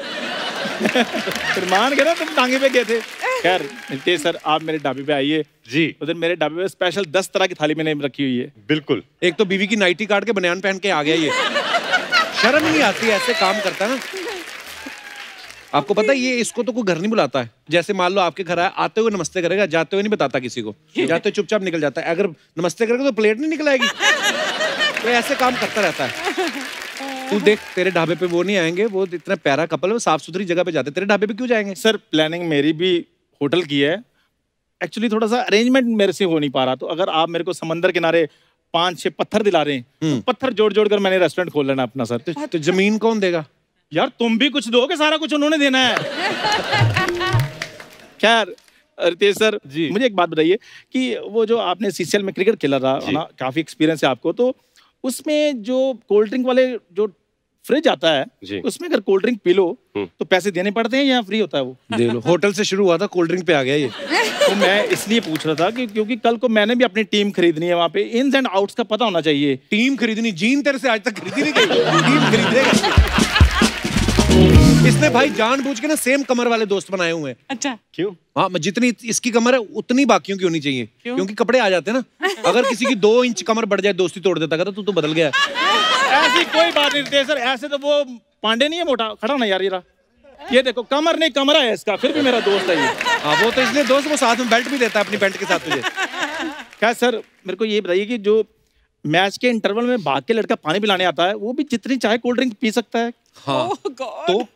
फिर मान गए ना तुम टांगे पे गए थे। खैर नितेश सर आप मेरे ढाबे पे आइए जी। उधर मेरे ढाबे पे स्पेशल दस तरह की थाली मैंने रखी हुई है। बिल्कुल। एक तो बीवी की नाइटी काट के बनियान पहन के आ गया ये। शर्म नहीं आती ऐसे काम करता ना। आपको पता है ये इसको तो कोई घर नहीं बुलाता है। जैसे मान लो आपके घर आया, आते हुए नमस्ते करेगा, जाते हुए नहीं बताता किसी को, जाते हुए चुपचाप निकल जाता है। अगर नमस्ते करेगा तो प्लेट नहीं निकल आएगी। तो ऐसे काम करता रहता है। तू देख तेरे ढाबे पे वो नहीं आएंगे, वो इतना प्यारा कपल है, वो साफ सुथरी जगह पे जाते, तेरे ढाबे पे क्यों जाएंगे? सर प्लानिंग मेरी भी होटल की है, एक्चुअली थोड़ा सा अरेंजमेंट मेरे से हो नहीं पा रहा। तो अगर आप मेरे को समंदर किनारे पांच छह पत्थर दिला रहे हैं तो पत्थर जोड़ जोड़ कर मैंने रेस्टोरेंट खोल लेना अपना। सर तो, तो जमीन कौन देगा? यार तुम भी कुछ दोगे, सारा कुछ उन्होंने देना है। खैर रितेश सर जी, मुझे एक बात बताइए कि वो जो आपने सीसीएल में क्रिकेट खेला था ना, काफी एक्सपीरियंस है आपको, तो उसमें जो कोल्ड ड्रिंक वाले जो फ्रिज आता है उसमें अगर कोल्ड ड्रिंक पी लो तो पैसे देने पड़ते हैं या फ्री होता है वो? दे लो। होटल से शुरू हुआ था, कोल्ड ड्रिंक पे आ गया ये। तो मैं इसलिए पूछ रहा था कि क्योंकि कल को मैंने भी अपनी टीम खरीदनी है, वहाँ पे इन्स एंड आउट्स का पता होना चाहिए। टीम खरीदनी? जीन तेरे से आज तक खरीदी नहीं गई, टीम खरीदेगा। इसने भाई जानबूझ के ना सेम कमर वाले दोस्त बनाए हुए हैं। अच्छा, क्यों? हाँ, जितनी इसकी कमर है उतनी बाकियों की होनी चाहिए। क्यों? क्योंकि कपड़े आ जाते हैं ना। अगर किसी की दो इंच कमर बढ़ जाए दोस्ती तोड़ देता है, तो तू तो बदल गया। ऐसी कोई बात नहीं रितेश सर, ऐसे तो वो पांडे नहीं है मोटा, खड़ा ना यार ये रहा। ये देखो कमर नहीं कमरा है इसका, फिर भी मेरा दोस्त है ये। हाँ वो तो इसलिए दोस्त, वो साथ में बेल्ट भी देता है अपनी पैंट के साथ तुझे। क्या सर, मेरे को ये बताइए कि जो मैच के इंटरवल में भाग के लड़का पानी पिलाने आता है वो भी जितनी चाहे कोल्ड ड्रिंक पी सकता है? हाँ। oh God. तो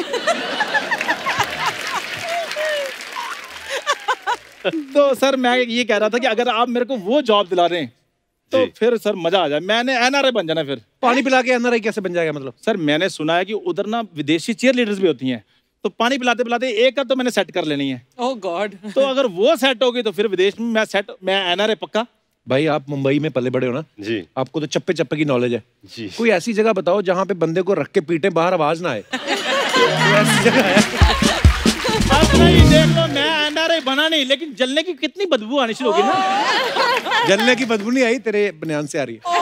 तो सर मैं ये कह रहा था कि अगर आप मेरे को वो जॉब दिला रहे हैं तो फिर सर मजा आ जाए, मैंने एनआरआई बन जाना। फिर पानी पिला के एनआरआई कैसे बन जाएगा? मतलब सर मैंने सुना है कि उधर ना विदेशी चीयर लीडर्स भी होती हैं, तो पानी पिलाते पिलाते एक का तो मैंने सेट कर लेनी है। Oh God. तो अगर वो सेट होगी तो फिर विदेश में मैं सेट, मैं एनआरआई पक्का। भाई आप मुंबई में पले बड़े हो ना जी, आपको तो चप्पे चप्पे की नॉलेज है जी। कोई ऐसी जगह बताओ जहाँ पे बंदे को रख के पीटे, बाहर आवाज ना आए। ऐसी जगह है? अब नहीं, देख लो मैं एनआरआई बना नहीं, लेकिन जलने की कितनी बदबू आनी शुरू होगी ना। जलने की बदबू नहीं आई, तेरे बनियान से आ रही है।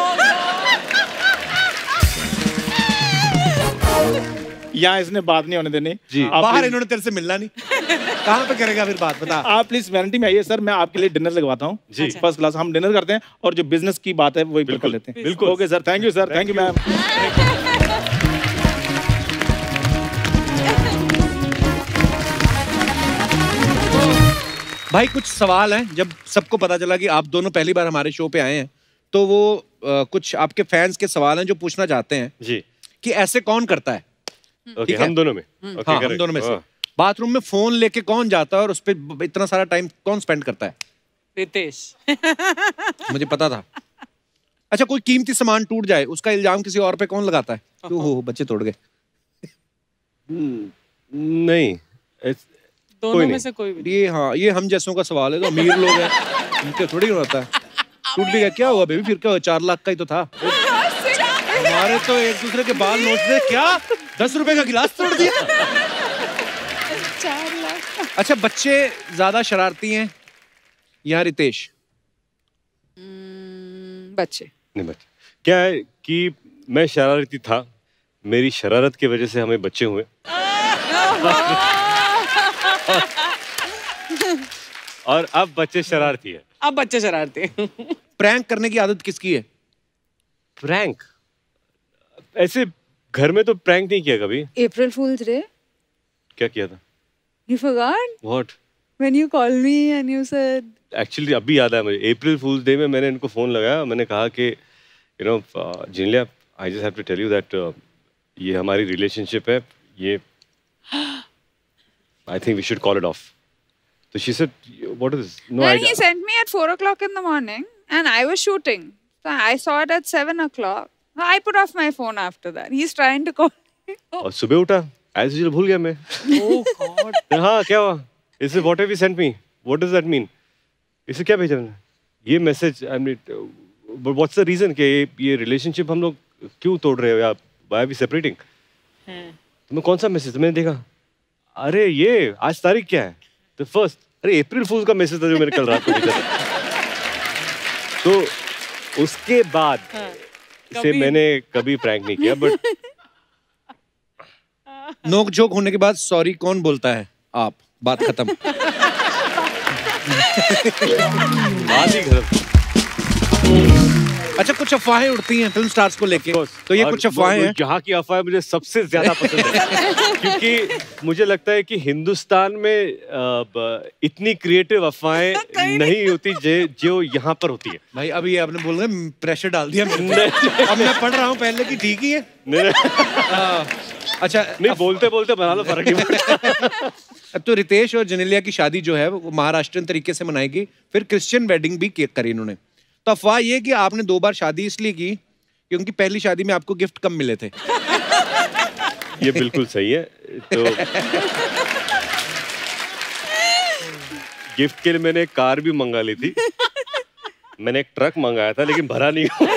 यहाँ इसने बात नहीं होने देनी जी। बाहर इन्होंने तेरे से मिलना नहीं, कहाँ पे करेगा फिर बात, बता। आप प्लीज वैनिटी में आइए सर, मैं आपके लिए डिनर लगवाता हूँ फर्स्ट क्लास। हम डिनर करते हैं और जो बिजनेस की बात है वही कर लेते हैं। बिल्कुल okay sir, thank you sir, thank you ma'am. भाई कुछ सवाल हैं, जब सबको पता चला कि आप दोनों पहली बार हमारे शो पे आए हैं तो वो आ, कुछ आपके फैंस के सवाल हैं जो पूछना चाहते हैं जी कि ऐसे कौन करता है? ओके, हम दोनों में। हाँ, हम दोनों में से बाथरूम में फोन लेके कौन जाता है और उस पर इतना सारा टाइम कौन स्पेंड करता है? रितेश। मुझे पता था। अच्छा, कोई कीमती सामान टूट जाए उसका इल्जाम किसी और पे कौन लगाता है? क्यों हो बच्चे तोड़ गए? नहीं, दोनों में से कोई भी। ये हाँ, ये हम जैसों का सवाल है, तो अमीर लोग हैं उनके थोड़ी होता है। टूट भी गया, क्या हुआ बेबी? फिर क्या हुआ? चार लाख का ही तो था। हमारे तो एक दूसरे के बाल नोचते, क्या दस रुपए का गिलास तोड़ दिया। चार लाख। अच्छा, बच्चे ज्यादा शरारती हैं या रितेश? बच्चे। नहीं, बच्चे। क्या है कि मैं शरारती था, मेरी शरारत की वजह से हमें बच्चे हुए। और अब बच्चे शरारती है। अब बच्चे शरारती हैं। प्रैंक करने की आदत किसकी है? प्रैंक ऐसे घर में तो प्रैंक नहीं किया कभी। April Fools Day. क्या किया था? You forgot? What? When you called me and you said. Actually अभी याद आया मुझे, अप्रैल फूल्स डे में मैंने इनको फोन लगाया, मैंने कहा कि you know Genelia, I just have to tell you that uh, ये हमारी रिलेशनशिप है, ये I think we should call it off. So she said, what is this? No, Then I, he sent me at four o'clock in the morning and I was shooting. So I saw it at seven o'clock. I put off my phone after that. He's trying to call me. और सुबह उठा, as usual भूल गया मैं। Oh God. हाँ, क्या हुआ? इसे what have you sent me? What does that mean? इसे क्या भेजा मैंने? ये message, I mean, but what's the reason कि ये ये रिलेशनशिप हम लोग क्यों तोड़ रहे हो या why are we separating? तुम्हें कौन सा मैसेज? मैंने देखा, अरे ये आज तारीख क्या है? The first. अरे अप्रैल फूल का मैसेज था जो मैंने कल रात को भेजा था। तो उसके बाद हाँ, इसे मैंने कभी प्रैंक नहीं किया, बट नोक झोंक होने के बाद सॉरी कौन बोलता है? आप। बात खत्म। बात ही खत्म। अच्छा, कुछ अफवाहें उड़ती हैं फिल्म स्टार्स को लेके, तो ये कुछ अफवाहें हैं। यहाँ की अफवाहें मुझे सबसे ज्यादा पसंद है क्योंकि मुझे लगता है कि हिंदुस्तान में इतनी क्रिएटिव अफवाहें नहीं होती जो यहाँ पर होती है। भाई अभी ये आपने बोल रहे प्रेशर डाल दिया मैंने। अब मैं पढ़ रहा हूँ पहले की ठीक ही है। अच्छा, नहीं बोलते बोलते बना लो, फर्क नहीं पड़ता। अब तो रितेश और जेनेलिया की शादी जो है वो महाराष्ट्रियन तरीके से मनाएगी, फिर क्रिश्चियन वेडिंग भी करी इन्होंने। तो अफवाह ये कि आपने दो बार शादी इसलिए की क्योंकि पहली शादी में आपको गिफ्ट कम मिले थे। ये बिल्कुल सही है। तो गिफ्ट के लिए मैंने एक कार भी मंगा ली थी। मैंने एक ट्रक मंगाया था लेकिन भरा नहीं।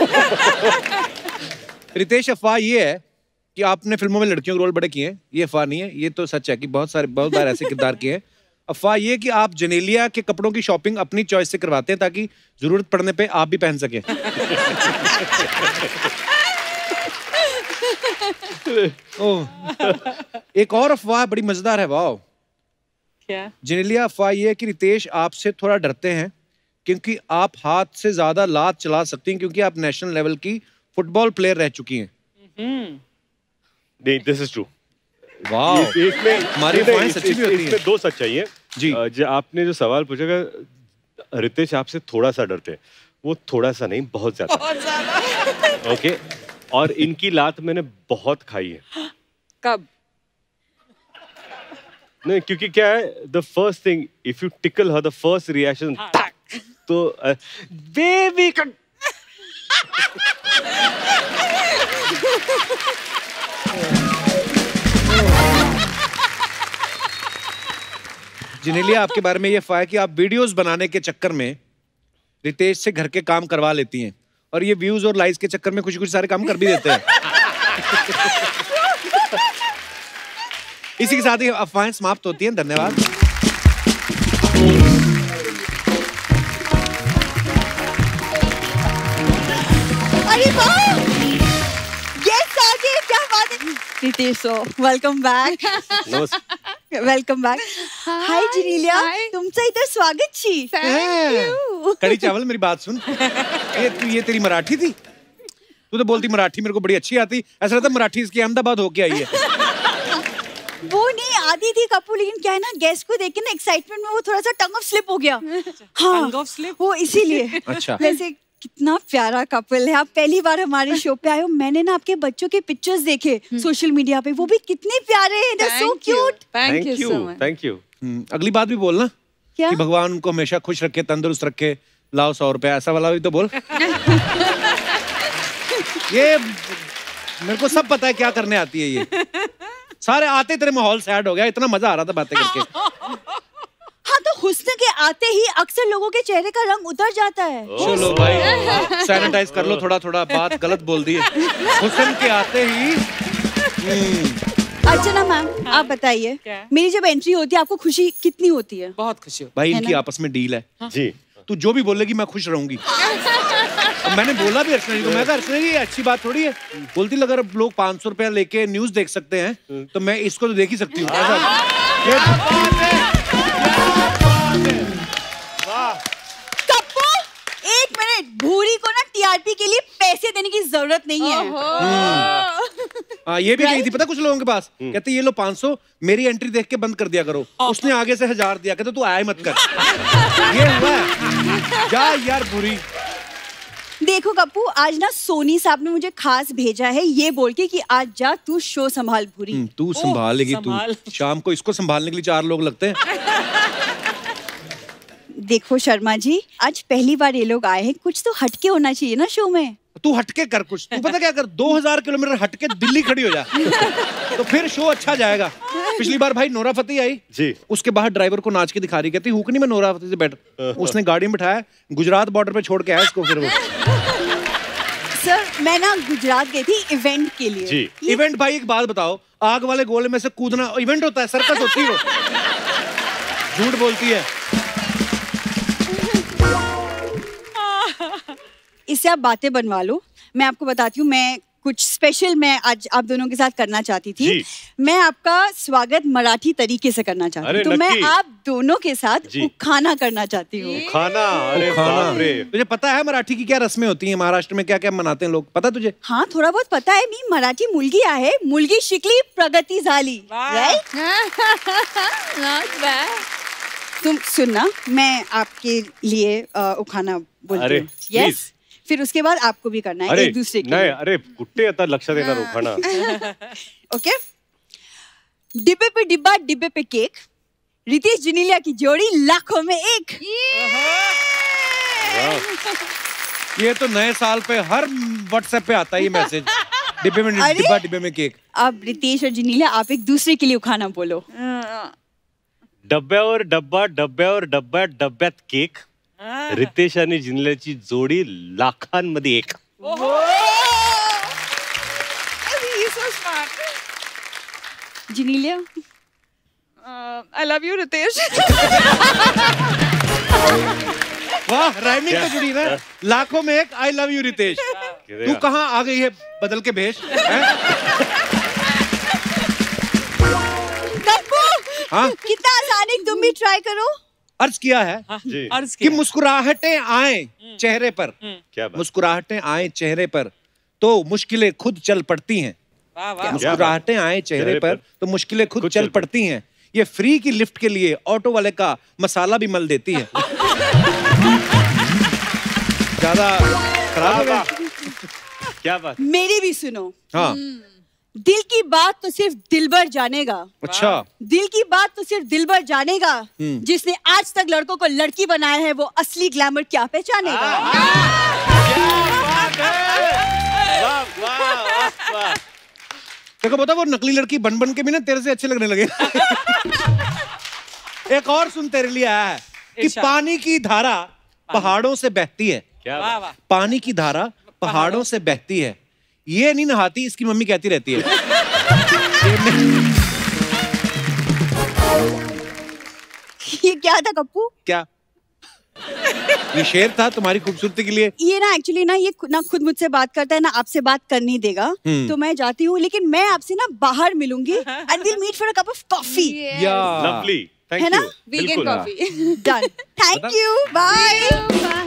रितेश, अफवाह ये है कि आपने फिल्मों में लड़कियों के रोल बड़े किए हैं, ये अफवाह नहीं है, ये तो सच है कि बहुत सारे बहुत बार ऐसे किरदार किए हैं। अफवाह ये कि आप जेनेलिया के कपड़ों की शॉपिंग अपनी चॉइस से करवाते हैं ताकि जरूरत पड़ने पे आप भी पहन सकें। ओह, एक और अफवाह बड़ी मजेदार है। वाह, क्या? जेनेलिया, अफवाह ये है कि रितेश आपसे थोड़ा डरते हैं क्योंकि आप हाथ से ज्यादा लात चला सकती हैं क्योंकि आप नेशनल लेवल की फुटबॉल प्लेयर रह चुकी हैं। नहीं, दिस इज ट्रू। वाह, इसमें हमारी अफवाहें सच्ची भी होती हैं। इसमें दो सच्चाई है जी। जो आपने जो सवाल पूछा, रितेश आपसे थोड़ा सा डरते हैं, वो थोड़ा सा नहीं, बहुत ज्यादा। बहुत ज्यादा। ओके, और इनकी लात मैंने बहुत खाई है। कब? नहीं, क्योंकि क्या है, the first thing if you tickle her, the first reaction तो बेबी का। जेनेलिया, आपके बारे में ये अफवाह है कि आप वीडियोस बनाने के चक्कर में रितेश से घर के काम करवा लेती हैं और ये व्यूज और लाइक्स के चक्कर में कुछ कुछ सारे काम कर भी देते हैं। इसी के साथ ही अफवाहें समाप्त होती हैं। धन्यवाद। अरे वाह, गेस्ट आ गए, क्या बात है। Riteish, welcome back. Welcome back. Hi Genelia, तुमचं इधर स्वागत छी। Thank you. कड़ी चावल, मेरी बात सुन। ये तू ये तेरी मराठी थी? तू तो बोलती मराठी मेरे को बड़ी अच्छी आती, ऐसा लगता मराठी इसकी अहमदाबाद होके आई है। वो नहीं आती थी कपूर, लेकिन क्या है ना, गेस्ट को देख के ना एक्साइटमेंट में वो थोड़ा सा टंग ऑफ स्लिप हो गया। हाँ, टंग ऑफ स्लिप? वो इसीलिए। अच्छा। वैसे कितना प्यारा कपल है। आप पहली बार हमारे शो पे आए हो। मैंने ना आपके बच्चों के पिक्चर्स देखे सोशल मीडिया पे, वो भी कितने प्यारे हैं। They're so cute. Thank you so much. Thank you. अगली बात भी बोलना क्या? कि भगवान उनको हमेशा खुश रखे, तंदुरुस्त रखे, लाओ सौ रुपया, ऐसा वाला भी तो बोल। ये मेरे को सब पता है क्या करने आती है ये। सारे आते तेरे माहौल सैड हो गया, इतना मजा आ रहा था बातें करके। हाँ, तो हुस्न के आते ही अक्सर लोगों के चेहरे का रंग उतर जाता है। चलो भाई, सैनिटाइज कर लो थोड़ा थोड़ा, बात गलत बोल दी है। हुस्न के आते ही। अर्चना मैम, आप बताइए, मेरी जब एंट्री होती है आपको खुशी कितनी होती है? बहुत खुशी होती भाई, इनकी आपस में डील है जी। तू जो भी बोलेगी मैं खुश रहूंगी। मैंने बोला भी अर्चना जी को, मैं कहा अर्चना जी अच्छी बात थोड़ी है। बोलती अगर लोग पाँच सौ रुपया लेके न्यूज देख सकते हैं तो मैं इसको तो देख ही सकती हूँ। कप्पू, एक मिनट, भूरी को ना टीआरपी के लिए पैसे देने की जरूरत नहीं है। हाँ, ये भी गई थी पता कुछ लोगों के पास, कहते ये लो पाँच सौ, मेरी एंट्री देख के बंद कर दिया करो। उसने आगे से हजार दिया, कहते तू आया मत कर। ये हुआ है। जा यार भूरी। देखो कप्पू, आज ना सोनी साहब ने मुझे खास भेजा है ये बोल के कि आज जा तू शो संभाल भूरी। तू संभालेगी तू, शाम को इसको संभालने के लिए चार लोग लगते हैं। देखो शर्मा जी, आज पहली बार ये लोग आए हैं, कुछ तो हटके होना चाहिए ना शो में। तू हटके कर कुछ। तू पता क्या कर, दो हजार किलोमीटर हटके दिल्ली खड़ी हो जा, तो फिर शो अच्छा जाएगा। पिछली बार भाई नोरा फतेही आई जी, उसके बाहर ड्राइवर को नाच के दिखा रही, कहती हुक नहीं मैं नोरा फतेही से बैठ। उसने गाड़ी में बिठाया, गुजरात बॉर्डर पे छोड़ के आया इसको। फिर वो सर, मैं ना गुजरात गई थी इवेंट के लिए। जी। इवेंट भाई, एक बात बताओ, आग वाले गोले में से कूदना इवेंट होता है? सर्कस होती है वो। झूठ बोलती है। इससे आप बातें बनवा लो। मैं आपको बताती हूँ, मैं कुछ स्पेशल मैं आज आप दोनों के साथ करना चाहती थी। जी। मैं आपका स्वागत मराठी तरीके से करना चाहती हूँ, तो मैं आप दोनों के साथ खाना करना चाहती हूँ। खाना? अरे बाप रे। तुझे पता है मराठी की क्या रस्में होती हैं? महाराष्ट्र में क्या क्या मनाते हैं लोग, पता तुझे? हाँ, थोड़ा बहुत पता है। मी मराठी मुलगी आहे, मुलगी शिकली प्रगती झाली। राइट? तुम सुनना, मैं आपके लिए उखाना बोलती हूँ। यस, फिर उसके बाद आपको भी करना है एक दूसरे के लिए। अरे कुट्टे आता लक्ष देना रोखाना। ओके, डिब्बे पे डिब्बा, डिब्बे पे केक, रितेश जेनेलिया की जोड़ी लाखों में एक। ये तो नए साल पे हर व्हाट्सएप पे आता है ये मैसेज, डिब्बे में डिब्बा, डिब्बे में केक। अब रितेश और जेनेलिया आप एक दूसरे के लिए उखाना बोलो। डब्यावर डब्बा डब्यावर डब्बा डब्यात केक. रितेश आणि जिनेलियाची जोडी लाखांमध्ये एक. Genelia, I love you Riteish. वाह, राइमिंग तो जुड़ी ना. लाखों में एक आई लव यू रितेश. तू कहाँ आ गई है बदल के भेष? हाँ? कितना आसान है, तुम भी ट्राई करो. अर्ज किया है अर्ज कि मुस्कुराहटें आए चेहरे पर. क्या बात? मुस्कुराहटें आए चेहरे पर तो मुश्किलें खुद चल पड़ती हैं. वाह वाह. मुस्कुराहटें आए चेहरे पर तो मुश्किलें खुद चल पड़ती हैं. ये फ्री की लिफ्ट के लिए ऑटो वाले का मसाला भी मल देती है. ज्यादा खराब है. क्या बात? मेरी भी सुनो. हाँ. दिल की बात तो सिर्फ दिलबर जानेगा. अच्छा. दिल की बात तो सिर्फ दिलबर जानेगा. जिसने आज तक लड़कों को लड़की बनाया है वो असली ग्लैमर क्या पहचानेगा. वाह वाह वाह. देखो बता, वो नकली लड़की बन बन के भी ना तेरे से अच्छे लगने लगे. एक और सुन तेरे लिए आया है कि पानी की धारा पहाड़ों से बहती है. क्या वाह. पानी की धारा पहाड़ों से बहती है. ये नहीं नहाती, इसकी मम्मी कहती रहती है. ये क्या था कप्पू? क्या ये शेर था तुम्हारी खूबसूरती के लिए? ये ना एक्चुअली ना ये ना खुद मुझसे बात करता है ना आपसे बात करने देगा. तो मैं जाती हूँ, लेकिन मैं आपसे ना बाहर मिलूंगी and will meet for a cup of coffee. Lovely. Thank है ना? You. Vegan coffee. Done. Thank you. Bye.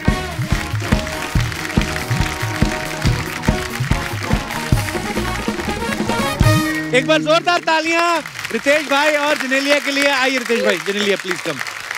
एक बार जोरदार तालियां रितेश भाई और जिनेलिया के लिए. आइए रितेश भाई, जिनेलिया प्लीज कम.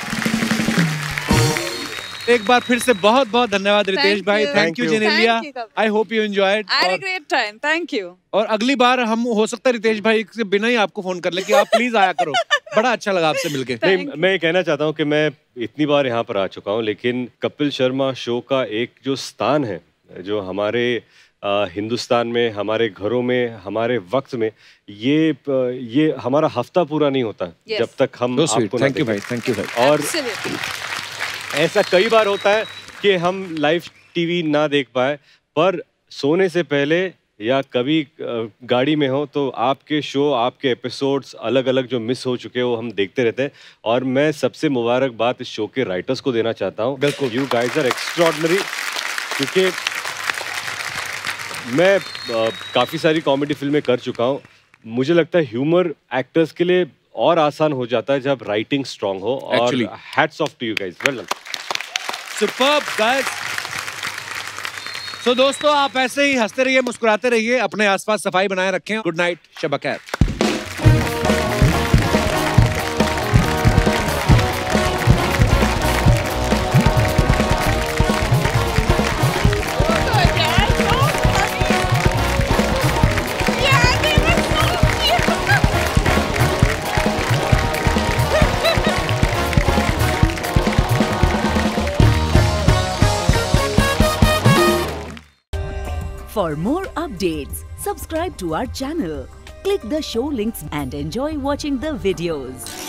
एक बार फिर से बहुत बहुत धन्यवाद रितेश भाई. Thank you Genelia. I hope you enjoyed. I had a great time. Thank you. और अगली बार हम हो सकता है रितेश भाई से बिना ही आपको फोन कर ले कि आप प्लीज आया करो. बड़ा अच्छा लगा आपसे मिलके. नहीं, मैं ये कहना चाहता हूँ कि मैं इतनी बार यहाँ पर आ चुका हूँ, लेकिन कपिल शर्मा शो का एक जो स्थान है, जो हमारे आ, हिंदुस्तान में, हमारे घरों में, हमारे वक्त में, ये ये हमारा हफ्ता पूरा नहीं होता yes. जब तक हम आपको थैंक यू भाई. थैंक यू भाई. और ऐसा कई बार होता है कि हम लाइव टीवी ना देख पाए, पर सोने से पहले या कभी गाड़ी में हो तो आपके शो, आपके एपिसोड्स अलग अलग जो मिस हो चुके हैं वो हम देखते रहते हैं. और मैं सबसे मुबारकबाद इस शो के राइटर्स को देना चाहता हूँ. बिल्कुल, यू गाइज आर एक्स्ट्रॉर्डिनरी. क्योंकि मैं काफ़ी सारी कॉमेडी फिल्में कर चुका हूँ. मुझे लगता है ह्यूमर एक्टर्स के लिए और आसान हो जाता है जब राइटिंग स्ट्रांग हो. और hats off to you guys. Well done. Superb guys. So दोस्तों, आप ऐसे ही हंसते रहिए, मुस्कुराते रहिए, अपने आसपास सफाई बनाए रखें. गुड नाइट, शब खैर. For more updates, subscribe to our channel, click the show links and enjoy watching the videos.